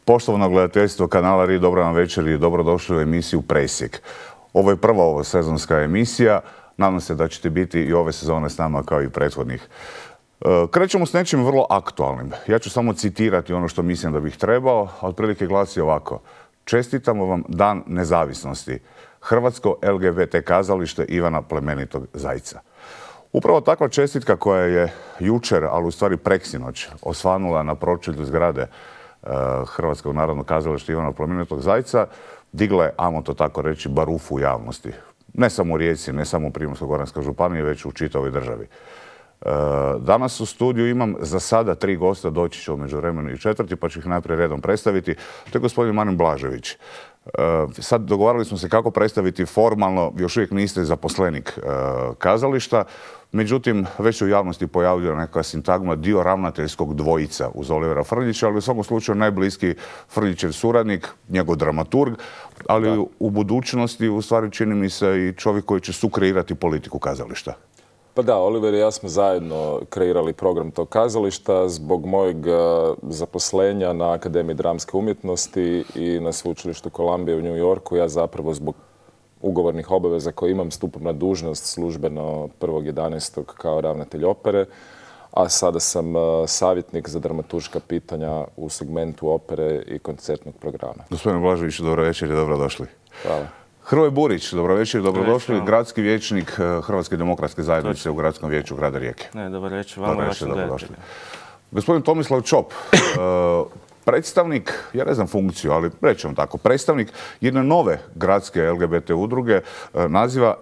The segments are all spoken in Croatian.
Poštovano gledateljstvo kanala RI, dobro vam večer i dobrodošli u emisiju Presjek. Ovo je prva ovosezonska emisija. Nadam se da ćete biti i ove sezone s nama kao i prethodnih. Krećemo s nečim vrlo aktualnim. Ja ću samo citirati ono što mislim da bih trebao, a otprilike glasi ovako. Čestitamo vam Dan nezavisnosti. Hrvatsko LGBT kazalište Ivana plemenitog Zajca. Upravo takva čestitka koja je jučer, ali u stvari preksinoć, osvanula na pročelju zgrade Hrvatskog narodnog kazališta Ivana plemenitog Zajca, digla je, ajmo to tako reći, barufu u javnosti. Ne samo u Rijeci, ne samo u Primorsko-goranskoj županiji, već u čitavoj državi. Danas u studiju imam za sada 3 gosta, doći će u međuvremenu i 4, pa ću ih najprije redom predstaviti. To je gospodin Marin Blažević. Sad dogovarali smo se kako predstaviti formalno, još uvijek niste zaposlenik kazališta, međutim već u javnosti pojavljuje neka sintagma dio ravnateljskog dvojica uz Olivera Frljića, ali u svakom slučaju najbliski Frljićev suradnik, njegov dramaturg, ali u budućnosti u stvari čini mi se i čovjek koji će sukreirati politiku kazališta. Pa da, Oliver i ja smo zajedno kreirali program tog kazališta zbog mojeg zaposlenja na Akademiji dramske umjetnosti i na sveučilištu Columbia u New Yorku. Ja zapravo zbog ugovornih obaveza koje imam stupam na dužnost službeno 1.11. kao ravnatelj opere, a sada sam savjetnik za dramaturška pitanja u segmentu opere i koncertnog programa. Gospodine Blažević, dobro večer i dobrodošli. Hvala. Hrvoje Burić, dobro večer i dobrodošli, gradski vijećnik Hrvatske demokratske zajednice u Gradskom vijeću grada Rijeke. Dobro večer, vama i vašim gledateljima. Gospodin Tomislav Čop, predstavnik, ja ne znam funkciju, ali rećemo tako, predstavnik jedne nove gradske LGBT udruge, naziva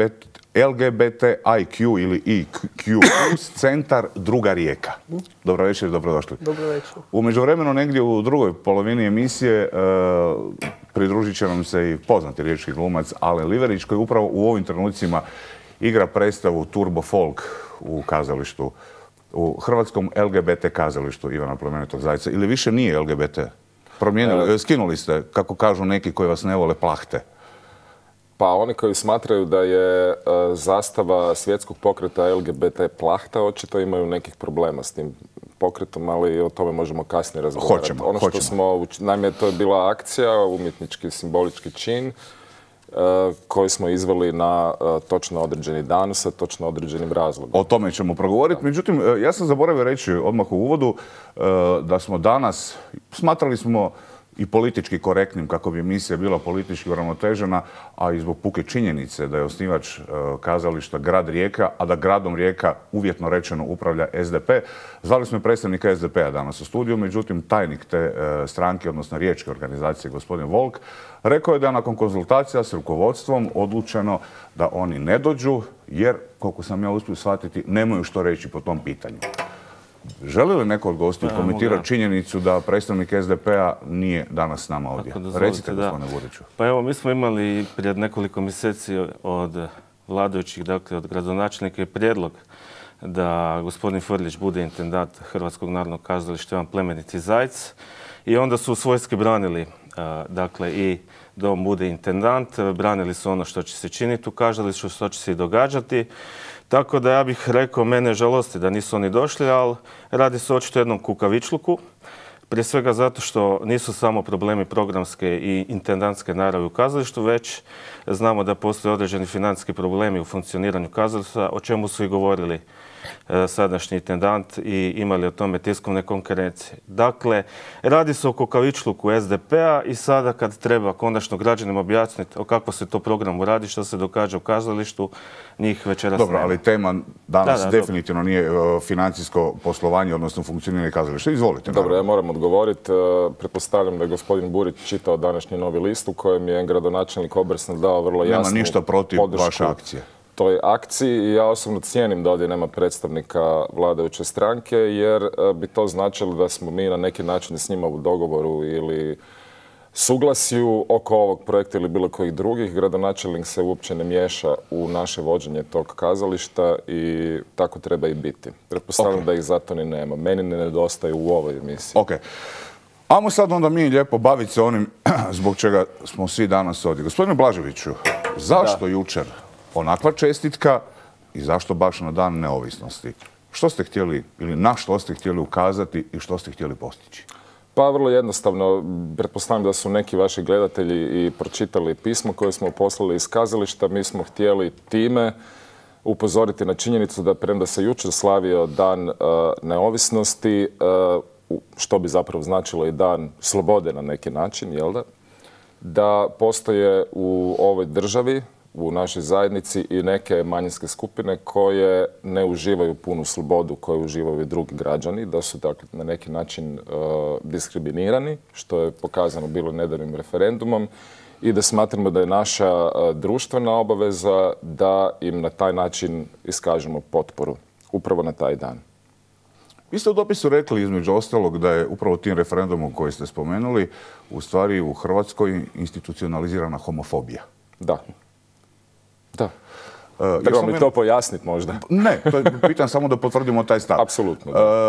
LGBTIQ ili IQ centar Druga Rijeka. Dobro večer i dobrodošli. Dobro večer. U međuvremenu negdje u drugoj polovini emisije pridružit će nam se i poznati riječki glumac Alen Liverić, koji upravo u ovim trenucima igra predstavu Turbo Folk u kazalištu, u Hrvatskom LGBT kazalištu Ivana plemenitog Zajca. Ili više nije LGBT? Promijenili, skinuli ste, kako kažu neki koji vas ne vole, plahte. Pa oni koji smatraju da je zastava svjetskog pokreta LGBT plahta, očito imaju nekih problema s tim pokretom, ali o tome možemo kasnije razgovarati. Naime, to je bila akcija, umjetnički simbolički čin, koji smo izveli na točno određeni dan sa točno određenim razlogom. O tome ćemo progovoriti. Međutim, ja sam zaboravio reći odmah u uvodu da smo danas, smatrali smo i politički korektnim kako bi emisija bila politički uravnotežena, a i zbog puke činjenice da je osnivač kazališta grad Rijeka, a da gradom Rijeka uvjetno rečeno upravlja SDP. Zvali smo i predstavnika SDP-a danas u studiju, međutim tajnik te stranke, odnosno riječke organizacije, gospodin Volk, rekao je da nakon konzultacija s rukovodstvom odlučeno da oni ne dođu, jer, koliko sam ja uspio shvatiti, nemaju što reći po tom pitanju. Želi li neko od gostiju komentirati činjenicu da predstavnik SDP-a nije danas s nama ovdje? Recite, gospodine Buriću. Pa evo, mi smo imali prije nekoliko mjeseci od vladajućih, dakle od gradonačelnika i prijedlog da gospodin Frljić bude intendant Hrvatskog narodnog kazališta Ivan plemeniti Zajc. I onda su svojski branili, dakle, i da on bude intendant, branili su ono što će se činiti u kazalištu, što će se i događati. Tako da ja bih rekao, mene žalosti da nisu oni došli, ali radi se očito jednom kukavičluku. Prije svega zato što nisu samo problemi programske i intendantske naravi u kazalištu, već znamo da postoje određeni financijski problemi u funkcioniranju kazališta, o čemu su i govorili sadašnji intendant i imali o tome tiskovne konferencije. Dakle, radi se o kukavičluku SDP-a i sada kad treba konačno građanima objasniti o kako se to programu radi, što se događa u kazalištu, njih večeras nema. Dobro, ali tema danas definitivno nije financijsko poslovanje, odnosno funkcioniranje kazališta. Izvolite. Dobro, ja moram odgovoriti. Pretpostavljam da je gospodin Burić čitao današnji Novi list u kojem je gradonačelnik Obersnel dao vrlo jasnu podršku. Nema ništa protiv vaše akcije. Toj akciji i ja osobno cijenim da ovdje nema predstavnika vladajuće stranke, jer bi to značilo da smo mi na neki način s njima u dogovoru ili suglasju oko ovog projekta ili bilo kojih drugih. Gradonačelnik se uopće ne miješa u naše vođenje tog kazališta i tako treba i biti. Pretpostavljam da ih zato ni nema. Meni ne nedostaje u ovoj emisiji. Ok. Ajmo sad onda mi lijepo baviti se onim zbog čega smo svi danas ovdje. Gospodine Blaževiću, zašto jučer onakva čestitka i zašto baš na Dan neovisnosti? Što ste htjeli ili na što ste htjeli ukazati i što ste htjeli postići? Pa vrlo jednostavno, pretpostavljam da su neki vaši gledatelji i pročitali pismo koje smo poslali iz kazališta. Mi smo htjeli time upozoriti na činjenicu da premda se jučer slavio Dan neovisnosti, što bi zapravo značilo i Dan slobode na neki način, jel da? Da postoje u ovoj državi, u našoj zajednici i neke manjinske skupine koje ne uživaju punu slobodu koju uživaju i drugi građani, da su dakle na neki način diskriminirani, što je pokazano bilo nedavnim referendumom, i da smatramo da je naša društvena obaveza da im na taj način iskažemo potporu, upravo na taj dan. Vi ste u dopisu rekli između ostalog da je upravo tim referendumom koji ste spomenuli u stvari u Hrvatskoj institucionalizirana homofobija. Da. Da. Trebamo li to pojasniti možda? Ne, pitam samo da potvrdimo taj stav. Apsolutno.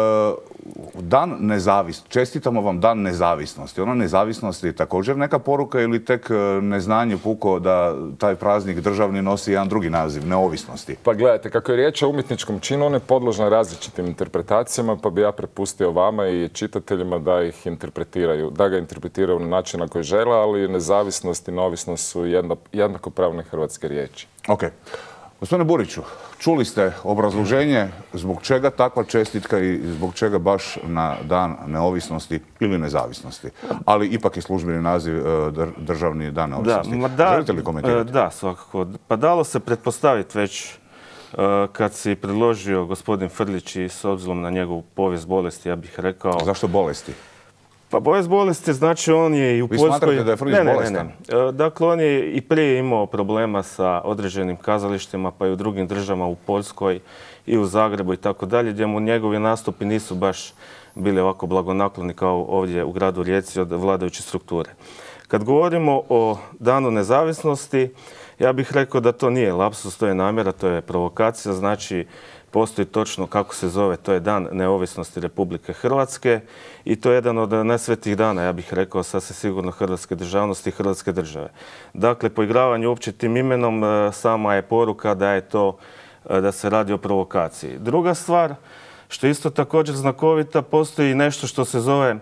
Dan nezavisnosti, čestitamo vam Dan nezavisnosti. Ona nezavisnost je također neka poruka ili tek neznanje puko da taj praznik državni nosi jedan drugi naziv, neovisnosti? Pa gledajte, kako je riječ o umjetničkom činu, on je podložna različitim interpretacijama, pa bi ja prepustio vama i čitateljima da ih interpretiraju, da ga interpretiraju na način na koji žele, ali nezavisnost i neovisnost su jednakopravne hrvatske riječi. Ok. Gospodine Buriću, čuli ste obrazloženje zbog čega takva čestitka i zbog čega baš na Dan neovisnosti ili nezavisnosti, ali ipak je službeni naziv Državni dan neovisnosti. Želite li komentirati? Da, svakako. Pa dalo se pretpostaviti već kad si predložio gospodin Frljić i s obzirom na njegovu povijest bolesti, ja bih rekao... Zašto bolesti? Pa bolesti, znači on je i u Poljskoj... Vi smatrate da je Frljić bolestan? Ne. Dakle, on je i prije imao problema sa određenim kazalištima, pa i u drugim državama, u Poljskoj i u Zagrebu i tako dalje, gdje mu njegovi nastupi nisu baš bili ovako blagonakloni kao ovdje u gradu Rijeci od vladajuće strukture. Kad govorimo o Danu nezavisnosti, ja bih rekao da to nije lapsus, to je namjera, to je provokacija, znači postoji točno kako se zove, to je Dan neovisnosti Republike Hrvatske i to je jedan od najsvetijih dana, ja bih rekao, sasvim sigurno hrvatske državnosti i hrvatske države. Dakle, poigravanje uopće tim imenom sama je poruka da je to, da se radi o provokaciji. Druga stvar, što je isto također znakovita, postoji nešto što se zove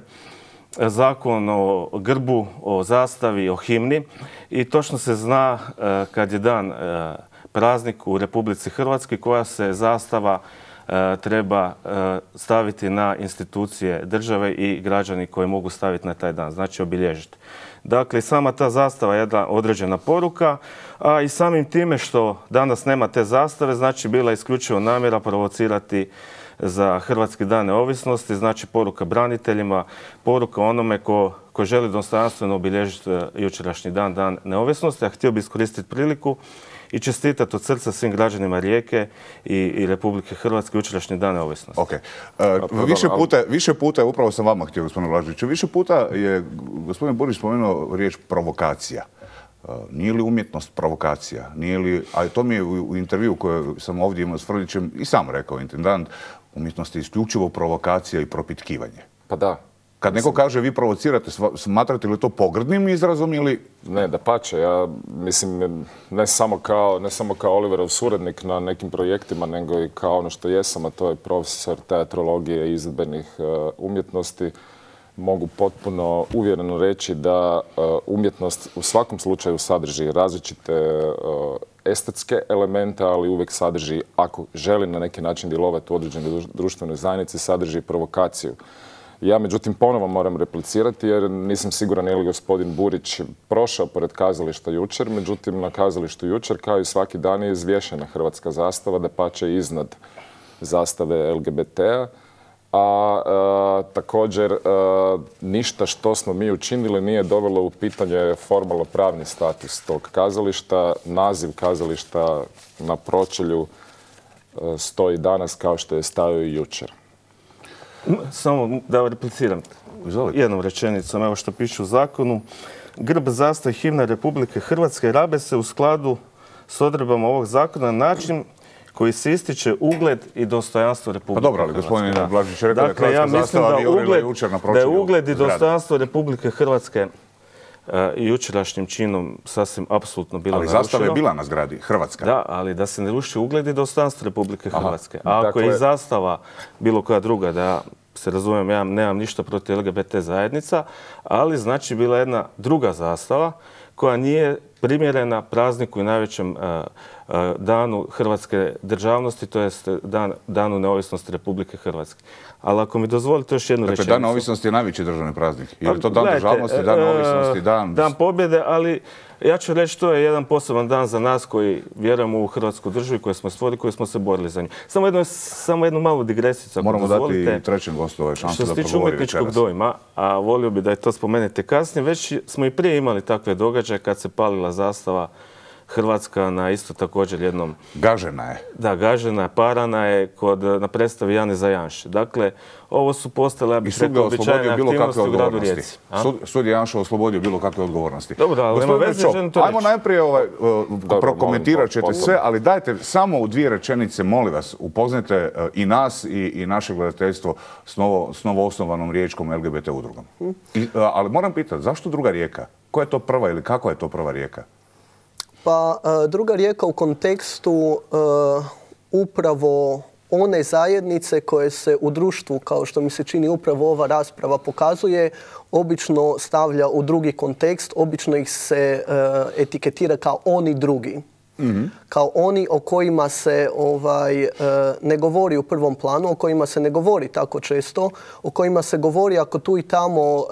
Zakon o grbu, o zastavi, o himni i točno se zna kad je dan praznik u Republici Hrvatskoj koja se zastava treba staviti na institucije države i građani koji mogu staviti na taj dan, znači obilježiti. Dakle, sama ta zastava je jedna određena poruka, a i samim time što danas nema te zastave, znači bila isključivo namjera provocirati za Hrvatski dan neovisnosti, znači poruka braniteljima, poruka onome ko želi dostojanstveno obilježiti jučerašnji dan neovisnosti, a htio bi iskoristiti priliku i čestitati od srca svim građanima Rijeke i Republike Hrvatske jučerašnji dan neovisnosti. Ok. Više puta, upravo sam vama htio, gospodine Blaževiću, više puta je gospodin Burić spomenuo riječ provokacija. Nije li umjetnost provokacija? Nije li, a to mi je u intervju koji sam ovdje imao s Frljićem i sam rekao intendant, umjetnost je isključivo provokacija i propitkivanje. Pa da. Kad neko kaže vi provocirate, smatrate li to pogrdnim izrazom ili... Ne, dapače, ja mislim ne samo kao Oliverov suradnik na nekim projektima, nego i kao ono što jesam, a to je profesor teatrologije i izvedbenih umjetnosti. Mogu potpuno uvjereno reći da umjetnost u svakom slučaju sadrži različite estetske elemente, ali uvijek sadrži, ako želi na neki način djelovati u određenoj društvenoj zajednici, sadrži provokaciju. Ja, međutim, ponovo moram replicirati jer nisam siguran je li gospodin Burić prošao pored kazališta jučer. Međutim, na kazalištu jučer, kao i svaki dan, je izvješena hrvatska zastava, dapače iznad zastave LGBT-a. A također ništa što smo mi učinili nije dovelo u pitanje formalno pravni status tog kazališta. Naziv kazališta na pročelju stoji danas kao što je stajao i jučer. Samo da repliciram jednom rečenicom, evo što piše u zakonu. Grb, zastava i himna Republike Hrvatske rabe se u skladu s odredbama ovog zakona na način koji se ističe ugled i dostojanstvo Republike Hrvatske. Pa dobro, ali gospodin Blažić rekao da je hrvatska zastava vijorila jučer na pročelju. Da je ugled i dostojanstvo Republike Hrvatske i jučerašnjim činom sasvim apsolutno bilo narušeno. Ali zastava je bila na zgradi, hrvatska. Da, ali da se ne ruši ugled i dostojanstvo Republike Hrvatske. A ako je i zastava bilo koja druga, da se razumijem, ja nemam ništa protiv LGBT zajednica, ali znači bila jedna druga zastava koja nije primjerena prazniku i najvećem danu hrvatske državnosti, to jest danu neovisnosti Republike Hrvatske. Ali ako mi dozvolite još jednu rečenicu. Dakle, Dan neovisnosti je najveći državni praznik. Je li to Dan državnosti, Dan neovisnosti, Dan pobjede, ali ja ću reći to je jedan poseban dan za nas koji vjerujemo u Hrvatsku državu, koji smo stvorili, koji smo se borili za nju. Samo jednu malu digresicu. Moramo dati i trećem gostu ove šanse da progovori večeras. Što se tiče umjetničkog dojma, a volio bi da je to spomenete kasnije, već smo i prije imali takve događaje kad se palila zastava Hrvatska na isto također jednom... Gažena je. Da, gažena je, parana je na predstavi Jane Zajanše. Dakle, ovo su postale, ja bih rekao, običajne aktivnosti u gradu Rijeci. Sud je Janša oslobodio bilo kakve odgovornosti. Dobro, ali nema veze, želim to reći. Ajmo najprije, prokomentirat ćete sve, ali dajte samo u 2 rečenice, molim vas, upoznajte i nas i naše gledateljstvo s novo osnovanom riječkom LGBT udrugom. Ali moram pitati, zašto druga Rijeka? Koja je to prva ili kakva je to prva Rijeka? Pa druga Rijeka u kontekstu upravo one zajednice koje se u društvu, kao što mi se čini upravo ova rasprava pokazuje, obično stavlja u drugi kontekst, obično ih se etiketira kao oni drugi. Kao oni o kojima se ne govori u prvom planu, o kojima se ne govori tako često, o kojima se govori ako tu i tamo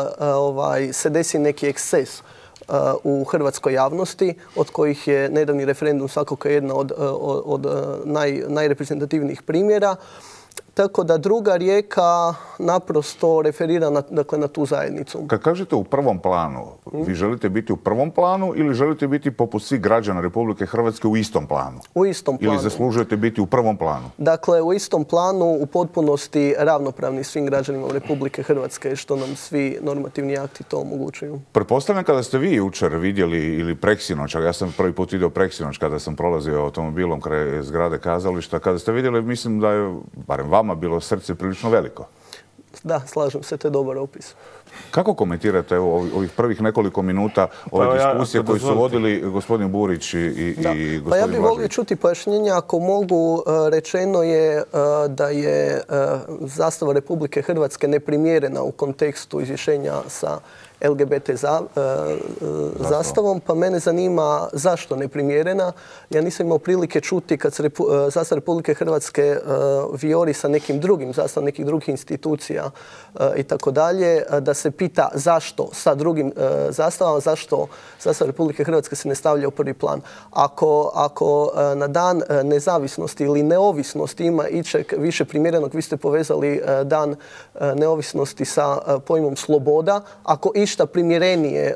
se desi neki eksces u hrvatskoj javnosti, od kojih je nedavni referendum svakako jedna od najreprezentativnijih primjera. Tako da druga Rijeka naprosto referira na tu zajednicu. Kad kažete u prvom planu, vi želite biti u prvom planu ili želite biti poput svih građana Republike Hrvatske u istom planu? U istom planu. Ili zaslužujete biti u prvom planu? Dakle, u istom planu, u potpunosti ravnopravni svim građanima Republike Hrvatske, što nam svi normativni akti to omogućuju. Pretpostavljam kada ste vi jučer vidjeli ili preksinoć, ja sam prvi put vidio preksinoć kada sam prolazio automobilom kraj zgrade kazališta, kada ste vidjeli, mislim da je, barem vama, bilo srce prilično veliko. Da, slažem se, to je dobar opis. Kako komentirate ovih prvih nekoliko minuta ove diskusije koje su vodili gospodin Burić i gospodin Blažević? Pa ja bih volio čuti pojašnjenja. Ako mogu, rečeno je da je zastava Republike Hrvatske neprimjerena u kontekstu izvješenja sa LGBT zastavom, pa mene zanima zašto neprimjerena. Ja nisam imao prilike čuti kad se zastava Republike Hrvatske vijori sa nekim drugim zastavom, nekih drugih institucija i tako dalje, da se pita zašto sa drugim zastavama, zašto zastava Republike Hrvatske se ne stavlja u prvi plan. Ako na dan nezavisnosti ili neovisnosti ima ičeg više primjerenog, vi ste povezali dan neovisnosti sa pojmom sloboda, ako išta primjerenije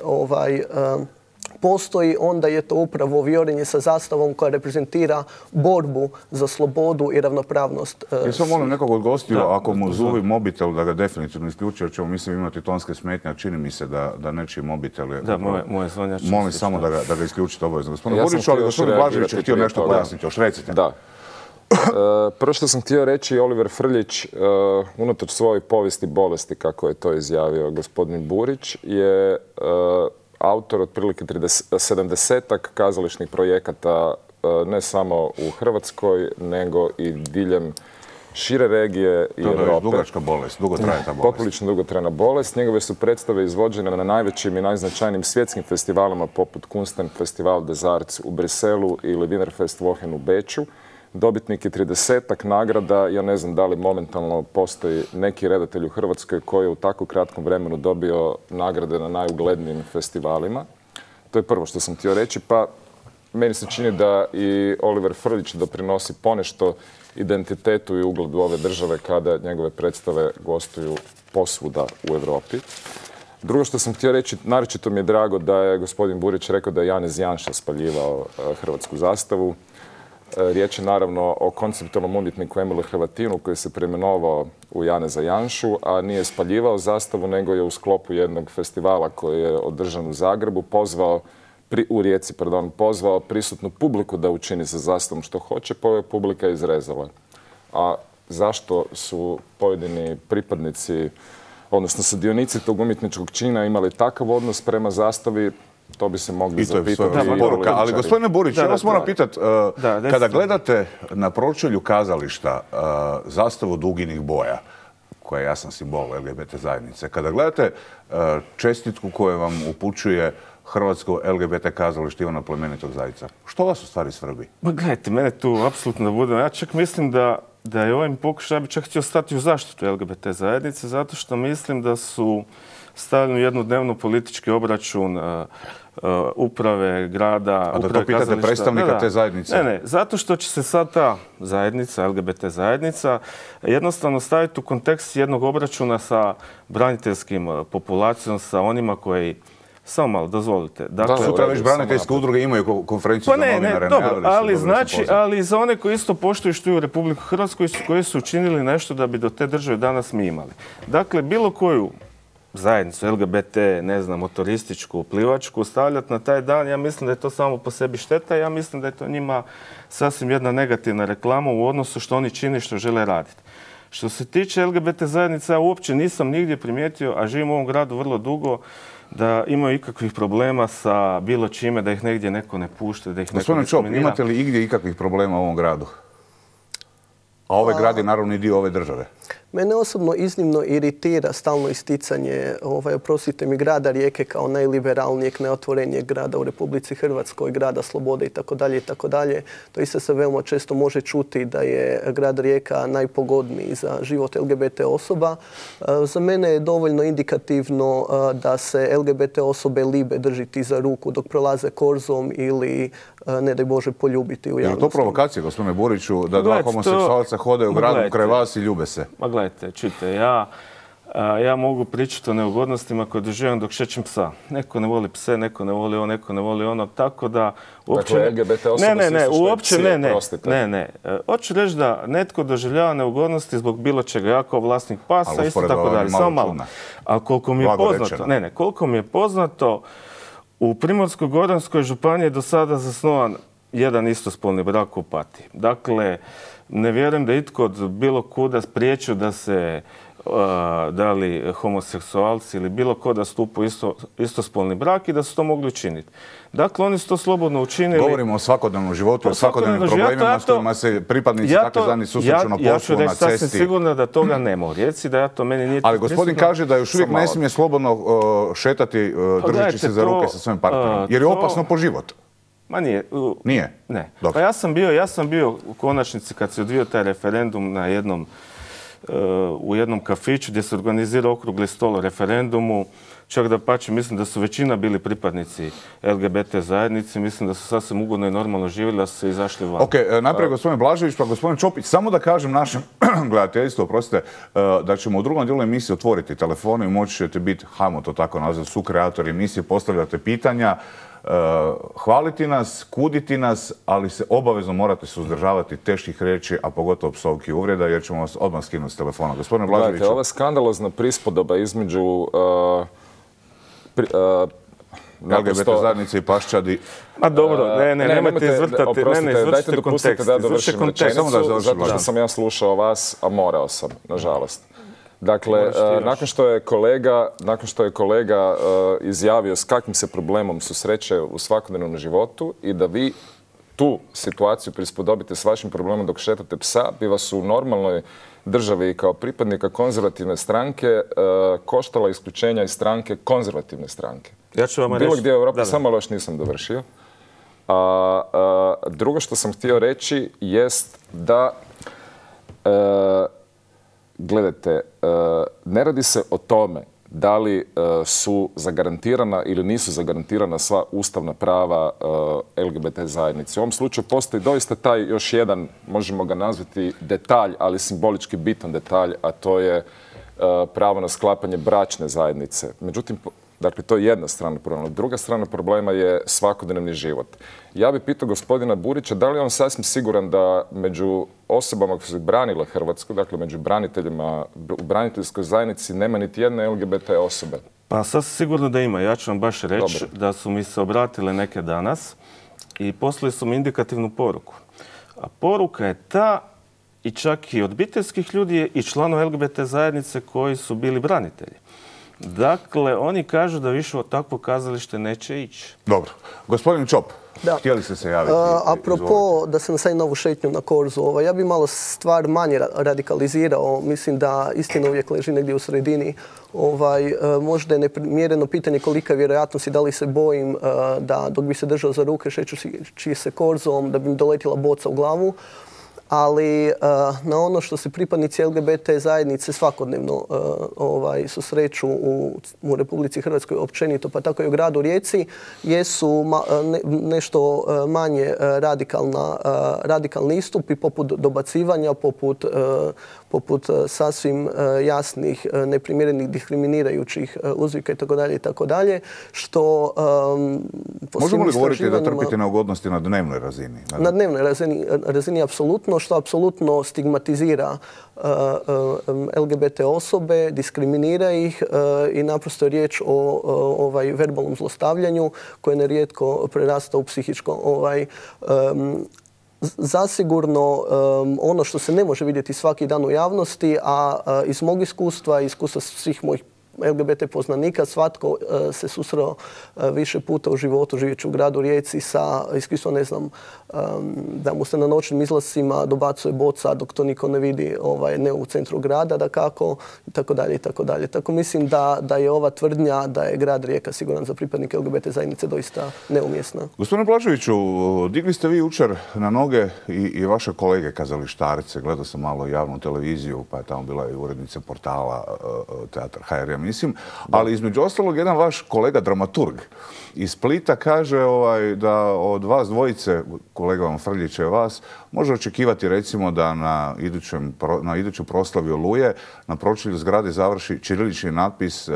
postoji, onda je to upravo vijorenje sa zastavom koja reprezentira borbu za slobodu i ravnopravnost. Ja sam molim nekog od gostiju, ako mu zuvi mobitel, da ga definitivno isključi, jer ćemo mislim imati tonske smetnje, čini mi se da nečiji mobitel je... Da, moje zvonjač. Molim samo da ga isključite obavezno. Gospodin Burić, ali gospodin Blažević je htio nešto pojasniti, još recite. Da. Prvo što sam htio reći, Oliver Frljić, unatoč svojoj povijesti bolesti, kako je to izjavio gospodin Burić, je autor otprilike 70-ak kazališnih projekata ne samo u Hrvatskoj, nego i diljem šire regije i Europe. To je dugačka bolest, dugo traje ta bolest. Poprilično dugotrajna bolest. Njegove su predstave izvođene na najvećim i najznačajnijim svjetskim festivalima poput Kunsten Festival des Arts u Briselu ili Wienerfest Wochen u Beču. Dobitnik je 30-ak nagrada. Ja ne znam da li momentalno postoji neki redatelj u Hrvatskoj koji je u tako kratkom vremenu dobio nagrade na najuglednijim festivalima. To je prvo što sam htio reći. Pa meni se čini da i Oliver Frljić doprinosi ponešto identitetu i ugledu ove države kada njegove predstave gostuju posvuda u Europi. Drugo što sam htio reći, naročito mi je drago da je gospodin Burić rekao da je Janez Janša spaljivao hrvatsku zastavu. Riječ je naravno o konceptualnom umjetniku Emilu Hrvatinu koji se preimenovao u Janeza Janšu, a nije spaljivao zastavu, nego je u sklopu jednog festivala koji je održan u Zagrebu u Rijeci, pozvao prisutnu publiku da učini sa zastavom što hoće, pa je publika izrezala. A zašto su pojedini pripadnici, odnosno sudionici tog umjetničkog čina imali takav odnos prema zastavi, to bi se mogli zapitati. Ali gospodine Burić, ja vas moram pitati, kada gledate na pročelju kazališta zastavu duginih boja, koja je jasan simbol LGBT zajednice. Kada gledate čestitku koju vam upućuje Hrvatsko LGBT kazalište Ivana Plemenitog Zajca, što vas u stvari svrbi? Ma gledajte, mene tu apsolutno ne bude. Ja čak mislim da je ovim pokušaj, ja bi čak htio stati u zaštitu LGBT zajednice, zato što mislim da su stavljeni u jednodnevno politički obračun uprave grada, A da uprave to pitate kazališta. predstavnika te zajednice? Ne, zato što će se sad ta zajednica, LGBT zajednica, jednostavno staviti u kontekst jednog obračuna sa braniteljskim populacijom, sa onima koji... Samo malo, dozvolite. Dakle, sutra već braniteljske udruge imaju konferenciju za novinare. Dobro, ali za one koji isto poštuju i štuju Republiku Hrvatsku, koji su učinili nešto da bi do te države danas mi imali. Dakle, bilo koju zajednicu, LGBT, ne znam, motorističku, plivačku, stavljati na taj dan, ja mislim da je to samo po sebi šteta, ja mislim da je to njima sasvim jedna negativna reklama u odnosu što oni čine i što žele raditi. Što se tiče LGBT zajednice, ja uopće nisam nigdje primijetio, a živim u ovom gradu vrlo dugo, da imaju ikakvih problema sa bilo čime, da ih negdje neko ne pušta, da ih neko diskriminira. Gospodine Čop, imate li igdje ikakvih problema u ovom gradu? A ovaj grad je naravno i dio ove države. Mene osobno iznimno iritira stalno isticanje, oprostite mi, grada Rijeke kao najliberalnijeg, najotvorenijeg grada u Republici Hrvatskoj, grada slobode itd. itd. To isto se veoma često može čuti da je grad Rijeka najpogodniji za život LGBT osoba. Za mene je dovoljno indikativno da se LGBT osobe libe držiti za ruku dok prolaze korzom ili, ne daj Bože, poljubiti u javnosti. Je li to provokacija, gospodine Buriću, da dva homoseksualca hode u gradu kraj vas i ljube se? Gledajte, čujte, ja mogu pričati o neugodnostima koje doživljam dok šećem psa. Neko ne voli pse, neko ne voli ovo, neko ne voli ono, tako da... Dakle, LGBT osobe su isto što je Ne. Hoću reći da netko doživljava neugodnosti zbog bilo čega. Ja kao vlasnik pasa, isto tako dalje. Samo malo. A koliko mi je poznato... Koliko mi je poznato, u Primorsko-goranskoj županiji je do sada zasnovan jedan istospolni brak u Opatiji. Dakle, ne vjerujem da je itko od bilo kuda spriječio da se da li homoseksualci ili bilo ko da stupu istospolni brak i da su to mogli učiniti. Dakle, oni su to slobodno učinili. Govorimo o svakodnevnom životu, o svakodnevnim problemima s kojima se pripadnici takve zajednice susreću na poslu, na cesti. Ja ću reći sasvim sigurno da toga nema u Rijeci, da ja to meni nije... Ali gospodin kaže da još uvijek ne smije slobodno šetati držeći se za ruke sa svojim partnerom, jer je opasno po život. Ma nije. Nije? Ne. Pa ja sam bio u konačnici kad se odvio taj referendum na u jednom kafiću gdje se organizirao okrugli stol o referendumu. Čak da pače, mislim da su većina bili pripadnici LGBT zajednice. Mislim da su sasvim ugodno i normalno živjeli, da su se izašli van. Ok, najprije gospodin Blažević, pa gospodin Čopić. Samo da kažem našem gledateljstvu, oprostite, da ćemo u drugom dijelu emisije otvoriti telefone i moći ćete biti, hajmo to tako nazvati, sukreatori emisije, postavljate pitanja, hvaliti nas, kuditi nas, ali se obavezno morate suzdržavati teških riječi, a pogotovo psovki i uvreda, jer ćemo vas odmah skinuti s telefona. Gospodine Blaževiću. Gledajte, ova skandalozna prispodoba između LGBT zajednice i paščadi. Ma dobro, nemojte izvrtati, dajte dopustite da dovršim rečenicu, zato što sam ja slušao vas, a morao sam, nažalost. Dakle, nakon što je kolega izjavio s kakvim se problemom susreće u svakodnevnom životu i da vi tu situaciju prispodobite s vašim problemom dok šetate psa, bi vas u normalnoj državi kao pripadnika konzervativne stranke koštala isključenja iz stranke konzervativne stranke. Ja ću vam reći... Bilo gdje u Europi, samo još nisam dovršio. Drugo što sam htio reći jest da gledajte, ne radi se o tome da li su zagarantirana ili nisu zagarantirana sva ustavna prava LGBT zajednice. U ovom slučaju postoji doista taj još jedan, možemo ga nazvati detalj, ali simbolički bitan detalj, a to je pravo na sklapanje bračne zajednice. Međutim, dakle, to je jedna strana problema. Druga strana problema je svakodnevni život. Ja bih pitao gospodina Burića da li je on sasvim siguran da među osobama koje su branile Hrvatsku, dakle među braniteljima u braniteljskoj zajednici nema niti jedne LGBT osobe. Pa sasvim sigurno da ima. Ja ću vam baš reći da su mi se obratile neke danas i poslali su mi indikativnu poruku. A poruka je ta, i čak i od obiteljskih ljudi i članova LGBT zajednice koji su bili branitelji. Dakle, oni kažu da više od takvog kazalište neće ići. Dobro. Gospodin Čop, Da. htjeli ste se javiti? Apropo, da se nastavim na ovu šetnju na Korzu, ja bi malo stvar manje radikalizirao. Mislim da istina uvijek leži negdje u sredini. Možda je neprimjereno pitanje kolika je vjerojatnost i da li se bojim da dok bi se držao za ruke šećući se Korzom da bi mi doletila boca u glavu. Ali na ono što se pripadnici LGBT zajednice svakodnevno susreću u Republici Hrvatskoj općenito, pa tako i u gradu Rijeci, jesu nešto manje radikalni istupi poput dobacivanja, poput sasvim jasnih, neprimjerenih, diskriminirajućih uzvika itd. Što možemo li govoriti da trpite neugodnosti na dnevnoj razini? Na dnevnoj razini apsolutno, što apsolutno stigmatizira LGBT osobe, diskriminira ih i naprosto je riječ o verbalnom zlostavljanju koje nerijetko prerasta u psihičko. Zasigurno ono što se ne može vidjeti svaki dan u javnosti, a iz mog iskustva svih mojih LGBT poznanika, svatko se susreo više puta u životu živeći u gradu Rijeci sa iskustvom, ne znam, da mu se na noćnim izlascima dobacuje boca dok to niko ne vidi, ne u centru grada, dakako, itd. Tako mislim da je ova tvrdnja da je grad Rijeka siguran za pripadnike LGBT zajednice doista neumjesna. Gospodine Blaževiću, digli ste vi jučer na noge i vaše kolege kazalištarce. Gledao sam malo javnu televiziju, pa je tamo bila i urednica portala Teatar HR, mislim. Ali između ostalog, jedan vaš kolega dramaturg iz Splita kaže da od vas dvojice, kolega vam Frljić je vas, može očekivati recimo da na idućoj proslavi Oluje na pročelju zgrade završi ćirilični natpis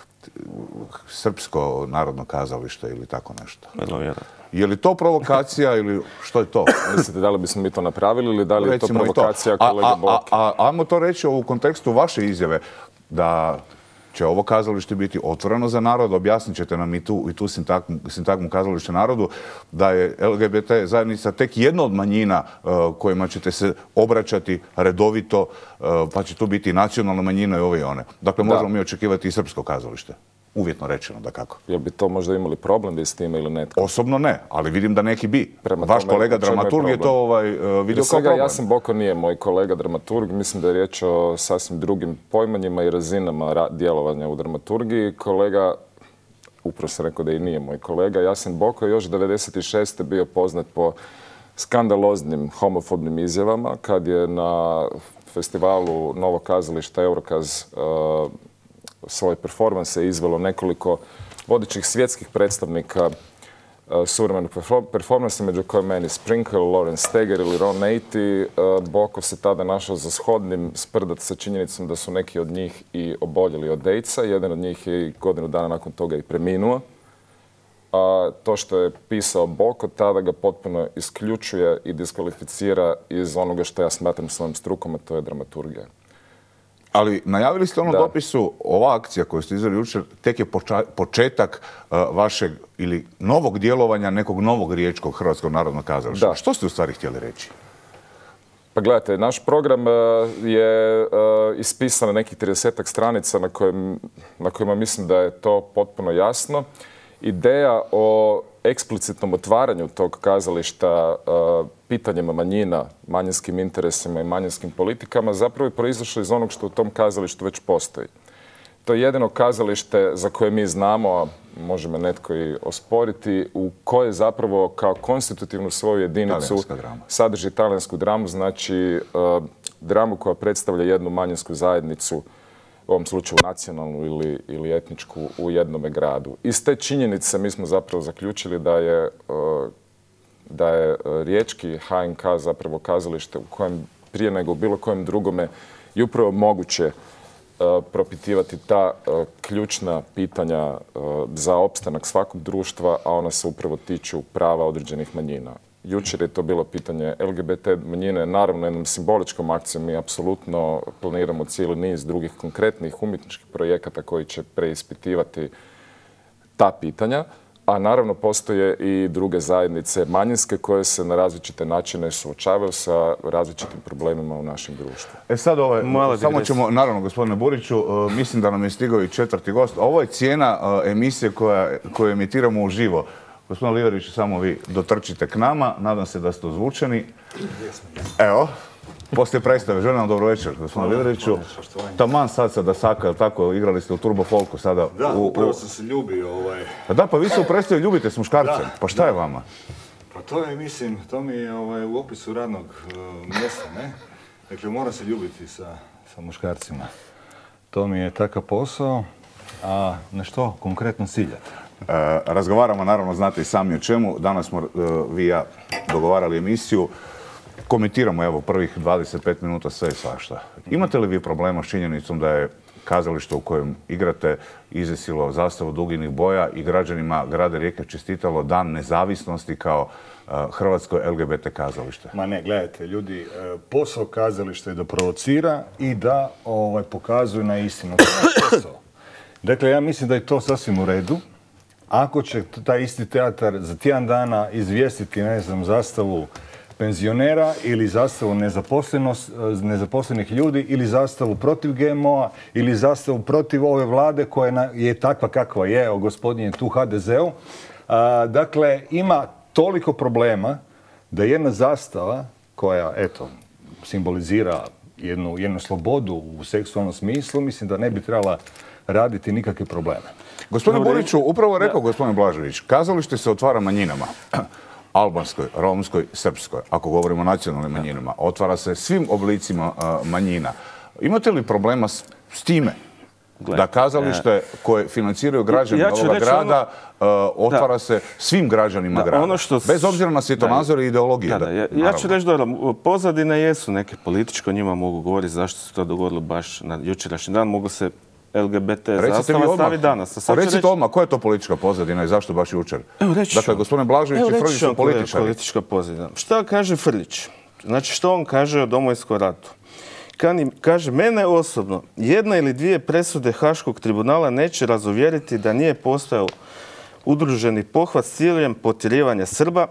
Srpsko narodno kazalište ili tako nešto. Je li to provokacija ili što je to? Mislite da li bismo mi to napravili ili da li je to provokacija kolega Boke? Ajmo to reći u kontekstu vaše izjave da će ovo kazalište biti otvoreno za narod. Objasnit ćete nam i tu sintagmu kazalište narodu, da je LGBT zajednica tek jedna od manjina kojima ćete se obraćati redovito, pa će tu biti i nacionalna manjina i ove i one. Dakle, možemo mi očekivati i srpsko kazalište. Uvjetno rečeno, dakako. Jel bi to možda imali problem bi s time ili netko? Osobno ne, ali vidim da neki bi. Vaš kolega dramaturg je to vidio kao problem. Jasen Boko nije moj kolega dramaturg. Mislim da je riječ o sasvim drugim pojmanjima i razinama djelovanja u dramaturgiji. Kolega, upravo sam rekao da i nije moj kolega, Jasen Boko je još 1996. bio poznat po skandaloznim homofobnim izjavama kad je na festivalu Novog kazališta Eurokaz svoje performanse izvelo nekoliko vodećih svjetskih predstavnika suvremenog performansa, među kojima Manny Sprinkle, Lawrence Steger ili Ron Naty. Boko se tada našao za shodnim sprdat sa činjenicom da su neki od njih i oboljeli od AIDS-a. Jedan od njih je godinu dana nakon toga i preminuo. A to što je pisao Boko tada ga potpuno isključuje i diskvalificira iz onoga što ja smatram svojom strukom, a to je dramaturgija. Ali najavili ste u onom dopisu, ova akcija koju ste izveli jučer, tek je početak vašeg ili novog djelovanja nekog novog riječkog Hrvatskog narodnog kazališta. Što ste u stvari htjeli reći? Pa gledajte, naš program je ispisan na nekih 30-ak stranica na kojima mislim da je to potpuno jasno. Ideja o eksplicitnom otvaranju tog kazališta pitanjima manjina, manjinskim interesima i manjinskim politikama zapravo je proizašlo iz onog što u tom kazalištu već postoji. To je jedino kazalište za koje mi znamo, a može me netko i osporiti, u koje zapravo kao konstitutivnu svoju jedinicu sadrži talijansku dramu, znači dramu koja predstavlja jednu manjinsku zajednicu, u ovom slučaju nacionalnu ili etničku, u jednome gradu. Iz te činjenice mi smo zapravo zaključili da je riječki HNK zapravo kazalište u kojem prije nego u bilo kojem drugome je upravo moguće propitivati ta ključna pitanja za opstanak svakog društva, a ona se upravo tiču prava određenih manjina. Jučer je to bilo pitanje LGBT manjine, naravno jednom simboličkom akcijom. Mi apsolutno planiramo cijeli niz drugih konkretnih umjetničkih projekata koji će preispitivati ta pitanja, A naravno postoje i druge zajednice manjinske koje se na različite načine suočavaju sa različitim problemima u našem društvu. Sad samo ćemo, naravno gospodine Buriću, mislim da nam je stigao i 4. gost. Ovo je cijena emisije koju emitiramo uživo. Gospodin Liverić, samo vi dotrčite k nama, nadam se da ste ozvučeni. Evo, poslije predstave, želim vam dobro večer, gospodine Liveriću. Taman sad sa Dasaka, tako, igrali ste u Turbo Folku sada. Da, upravo sam se ljubio. Da, pa vi se u predstavi ljubite s muškarcem, pa šta je vama? Pa to je, mislim, to mi je u opisu radnog mjesta, ne? Dakle, moram se ljubiti sa muškarcima. To mi je takav posao, a na što konkretno ciljate? Razgovaramo, naravno, znate i sami o čemu. Danas smo vi i ja dogovarali emisiju. Komentiramo, evo, prvih 25 minuta sve i svašta. Imate li vi problema s činjenicom da je kazalište u kojem igrate izvesilo zastavu duginih boja i građanima grada Rijeke čestitalo Dan nezavisnosti kao hrvatsko LGBT kazalište? Ma ne, gledajte, ljudi, posao kazališta je da provocira i da pokazuje na istinu. To je posao. Dakle, ja mislim da je to sasvim u redu. Ako će taj isti teatar za tjedan dana izvijestiti, ne znam, zastavu penzionera ili zastavu nezaposlenih ljudi ili zastavu protiv GMO-a ili zastavu protiv ove vlade koja je takva kakva je, evo gospodin je tu HDZ-u. Dakle, ima toliko problema da jedna zastava koja, eto, simbolizira jednu slobodu u seksualnom smislu, mislim da ne bi trebala raditi nikakve probleme. Gospodine Buriću, upravo je rekao gospodin Blažević, kazalište se otvara manjinama. Albanskoj, romskoj, srpskoj, ako govorimo o nacionalnim manjinama. Otvara se svim oblicima manjina. Imate li problema s time? Da kazalište koje financiraju građani ovoga grada otvara se svim građanima grada. Bez obzira na svjetonazor i ideologije. Ja ću reći dobro, pozadine jesu neke političke, o njima mogu govoriti zašto se to dogodilo baš na jučerašnji dan. Mogu se LGBT zastava stavi danas. Recite odmah, koja je to politička pozadina i zašto baš jučer? Dakle, gospodine Blažević i Frljić su političari. Politička pozadina. Šta kaže Frljić? Znači, što on kaže o Domovinskom ratu? Kaže, mene osobno jedna ili dvije presude Haškog tribunala neće razuvjeriti da nije postojao udruženi pohvat s ciljem potjerivanja Srba,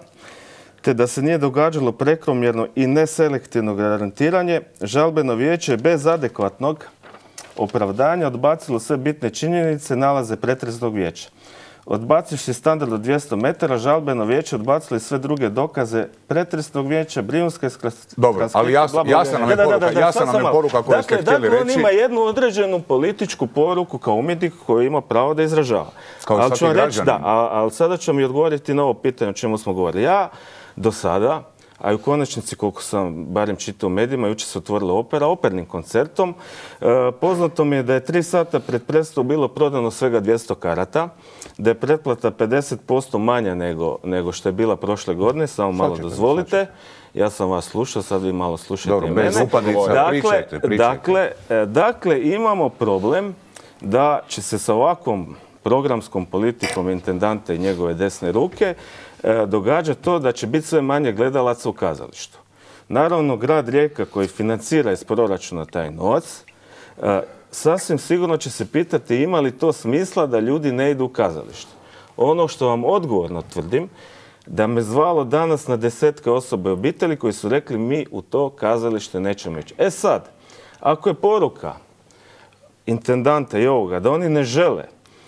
te da se nije događalo prekomjerno i neselektivno garantiranje. Žalbeno vijeće bez adekvatnog opravdanja odbacilo sve bitne činjenice, nalaze pretresnog vijeća. Odbacivši standard od 200 metara, žalbeno vijeće odbacilo sve druge dokaze pretresnog vijeća, Brijunska iskrasavanja. Dobro, ali jasna nam je poruka koju ste htjeli reći. Dakle, on ima jednu određenu političku poruku kao umjetnik koju ima pravo da izražava. Kao svaki građanin. Ali sada ću mi odgovoriti na ovo pitanje o čemu smo govorili. Ja do sada, a u konačnici, koliko sam barem čitao u medijima, jučer se otvorila opera opernim koncertom. Poznato mi je da je 3 sata pred predstavu bilo prodano svega 200 karata, da je pretplata 50% manja nego što je bila prošle godine, samo malo dozvolite. Ja sam vas slušao, sad vi malo slušajte i mene. Bez upadnica, pričajte. Dakle, imamo problem da će se sa ovakvom programskom politikom intendanta i njegove desne ruke događa to da će biti sve manje gledalaca u kazalištu. Naravno, grad Rijeka koji financira iz proračuna taj novac, sasvim sigurno će se pitati ima li to smisla da ljudi ne idu u kazalište. Ono što vam odgovorno tvrdim, da me zvalo danas na desetke osobe obitelji koji su rekli mi u to kazalište nećemo ići. E sad, ako je poruka intendanta i ovoga da oni ne žele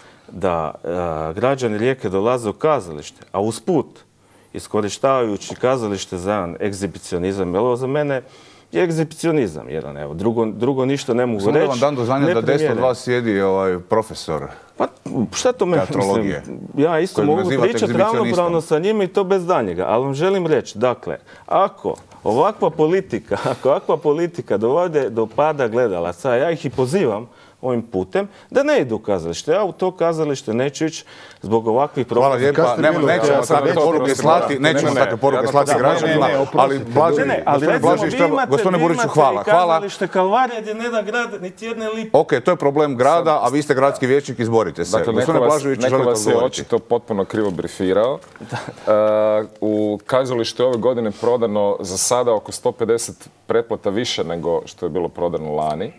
da građani Rijeke dolaze u kazalište, a usput iskorištavajući kazalište za jedan egzibicionizam, jer ovo za mene je egzibicionizam jedan, evo, drugo ništa ne mogu reći. Samo da vam dam do znanja da desno od vas sjedi profesor Pa šta to meni mislim? Ja isto mogu pričati ravnopravno sa njima i to bez danjega, ali vam želim reći, dakle, ako ovakva politika dovode do pada gledalaca, ja ih i pozivam ovim putem, da ne idu u kazalište. Ja u to kazalište neću ići zbog ovakvih problema. Hvala lijepa. Nećemo takve poruke slati građanima, ali gospodine Buriću, hvala. Kazalište Kalvarija gdje ne da grad niti jedne lipe. Ok, to je problem grada, a vi ste gradski vijećnik, izborite se. Dakle, neko vas je očito potpuno krivo brifirao. U kazalištu ove godine prodano za sada oko 150 pretplata više nego što je bilo prodano lani.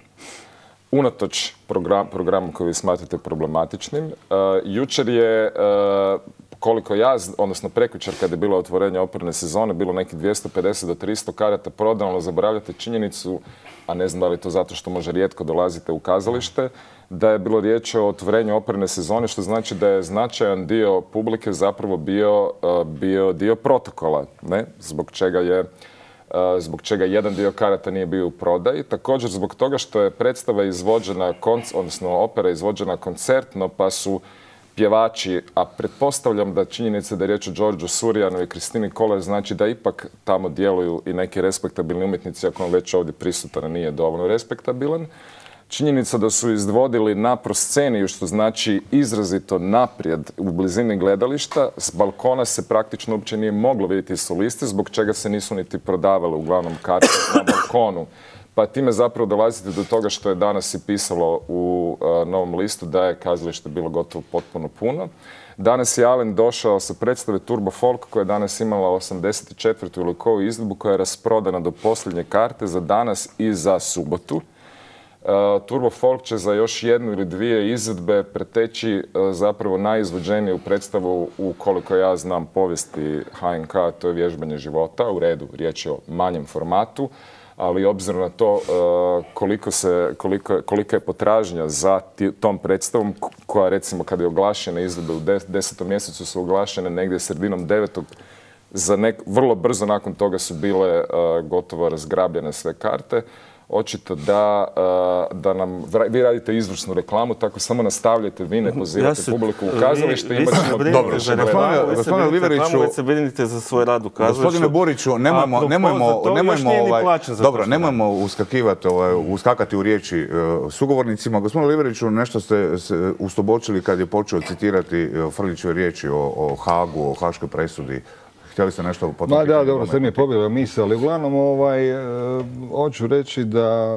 Unatoč programu koji vi smatrate problematičnim. Jučer je koliko ja, odnosno prekjučer kad je bilo otvorenje operne sezone, bilo neki 250 do 300 karata prodano, zaboravljate činjenicu, a ne znam da li to zato što možda rijetko dolazite u kazalište, da je bilo riječ o otvorenju operne sezone, što znači da je značajan dio publike zapravo bio dio protokola, ne? Zbog čega jedan dio karata nije bio u prodaji. Također zbog toga što je predstava izvođena, odnosno opera izvođena koncertno, pa su pjevači, a pretpostavljam da činjenica da je riječ o Đorđu Surjanu i Kristini Kolar znači da ipak tamo djeluju i neki respektabilni umjetnici, ako on već ovdje prisutan, a nije dovoljno respektabilan. Činjenica da su izvodili na prosceniju, što znači izrazito naprijed u blizini gledališta, s balkona se praktično uopće nije moglo vidjeti solisti, zbog čega se nisu niti prodavale uglavnom karte na balkonu. Pa time zapravo dolazite do toga što je danas i pisalo u Novom listu da je kazalište bilo gotovo potpuno puno. Danas je Alen došao sa predstave Turbo Folk koja je danas imala 84. ili koju izvedbu koja je rasprodana do posljednje karte za danas i za subotu. Turbo Folk će za još jednu ili dvije izvedbe preteći zapravo najizvođeniju predstavu u, koliko ja znam, povijesti HNK, to je Vježbanje života. U redu, riječ je o manjem formatu, ali obzirom na to kolika je potražnja za tom predstavom, koja recimo kada je oglašena izvedba u 10. mjesecu su oglašene negdje sredinom 9. Vrlo brzo nakon toga su bile gotovo razgrabljene sve karte. Očito da nam, vi radite izvrsnu reklamu, tako samo nastavljajte, vi ne pozivate publiku u kazalište. Dobro, gospodine Liveriću, za svoj rad u kazalištu. Gospodine Buriću, nemojmo uskakati u riječi sugovornicima. Gospodine Liveriću, nešto ste se ustobočili kad je počeo citirati Frljićeve riječi o Hagu, o haškoj presudi. Htjeli ste nešto potom? Da, dobro, sad mi je pobjela misao, ali uglavnom hoću reći da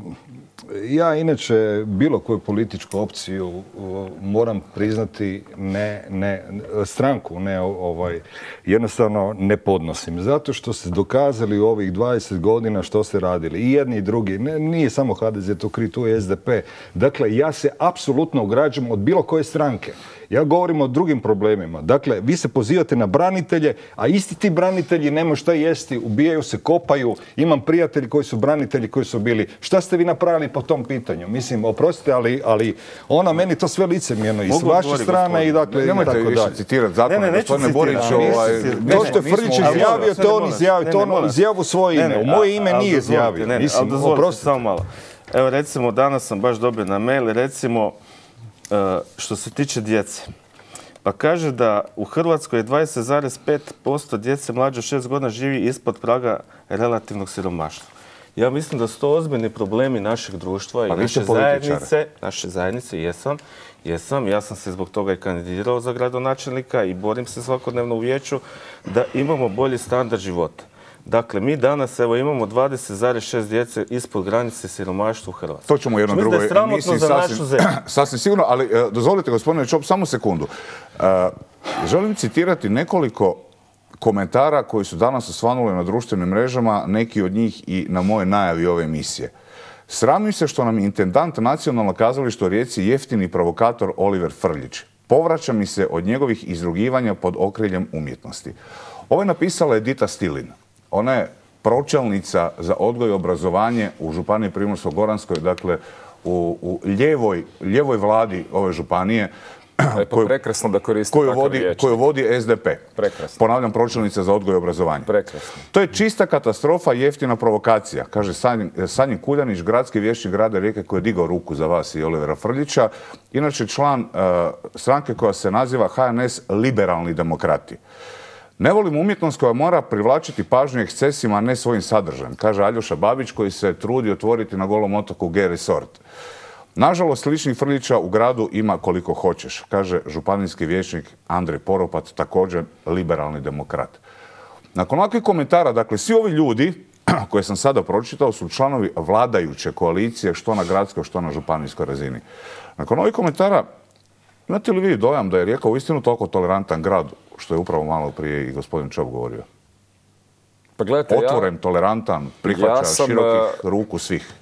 ja inače bilo koju političku opciju moram priznati stranku, jednostavno ne podnosim. Zato što ste dokazali u ovih 20 godina što ste radili. I jedni i drugi. Nije samo HDZ to kriv, tu je SDP. Dakle, ja se apsolutno ograđujem od bilo koje stranke. Ja govorim o drugim problemima. Dakle, vi se pozivate na branitelje, a isti ti branitelji nemaju šta jesti, ubijaju se, kopaju. Imam prijatelji koji su branitelji, koji su bili. Šta ste vi napravili po tom pitanju? Mislim, oprostite, ali meni to sve licemjerno. I s vaše strane i dakle, nemojte više citirati zakone, gospodine Boriću. To što je Frljić izjavio, to on izjavio. To on izjavu svoje ime. U moje ime nije izjavio. Mislim, oprostite. Samo malo. Evo, recimo, danas sam baš dobio na mail, recimo, što se tiče djece. Pa kaže da u Hrvatskoj je 20,5% djece mlađe od 6 godina živi ispod praga relativnog siromaštva. Ja mislim da su to ozbiljni problemi našeg društva i naše zajednice. Jesam. Ja sam se zbog toga i kandidirao za gradonačelnika i borim se svakodnevno u vijeću da imamo bolji standard života. Dakle, mi danas imamo 20,6 djece ispod granice siromaštva u Hrvatskoj. To ćemo u jednoj drugoj emisiji sasvim sigurno, ali dozvolite, gospodine Čop, samo sekundu. Želim citirati nekoliko komentara koji su danas osvanuli na društvenim mrežama, neki od njih i na moje najavi ove emisije. Sramim se što nam je intendant Nacionalnog kazališta u Rijeci jeftini provokator Oliver Frljić. Povraća mi se od njegovih izrugivanja pod okriljem umjetnosti. Ovo je napisala Edita Stilin. Ona je pročelnica za odgoj i obrazovanje u Županiji Primorsko-goranskoj, dakle u lijevoj vladi ove županije, prekrasno da koriste koju vodi SDP. Prekrasno. Ponavljam, pročelnica za odgoj i obrazovanje. Prekrasno. To je čista katastrofa i jeftina provokacija, kaže Sanjin Kuljanić, gradski vijećnik grada Rijeke koji je digao ruku za vas i Olivera Frljića. Inače član stranke koja se naziva HNS Liberalni demokrati. Ne volim umjetnost koja mora privlačiti pažnju ekscesima, a ne svojim sadržajem, kaže Aljoša Babić koji se trudi otvoriti na Golom otoku G Resort. Nažalost, sličnih Frljića u gradu ima koliko hoćeš, kaže županijski vijećnik Andrej Poropat, također liberalni demokrat. Nakon ovakvih komentara, dakle, svi ovi ljudi koje sam sada pročitao su članovi vladajuće koalicije, što na gradskoj, što na županijskoj razini. Nakon ovih komentara, imate li vi dojam da je Rijeka uistinu toliko tolerantan grad, što je upravo malo prije i gospodin Čop govorio? Pa gledajte, otvoren, tolerantan, prihvaća širokih ruku svih.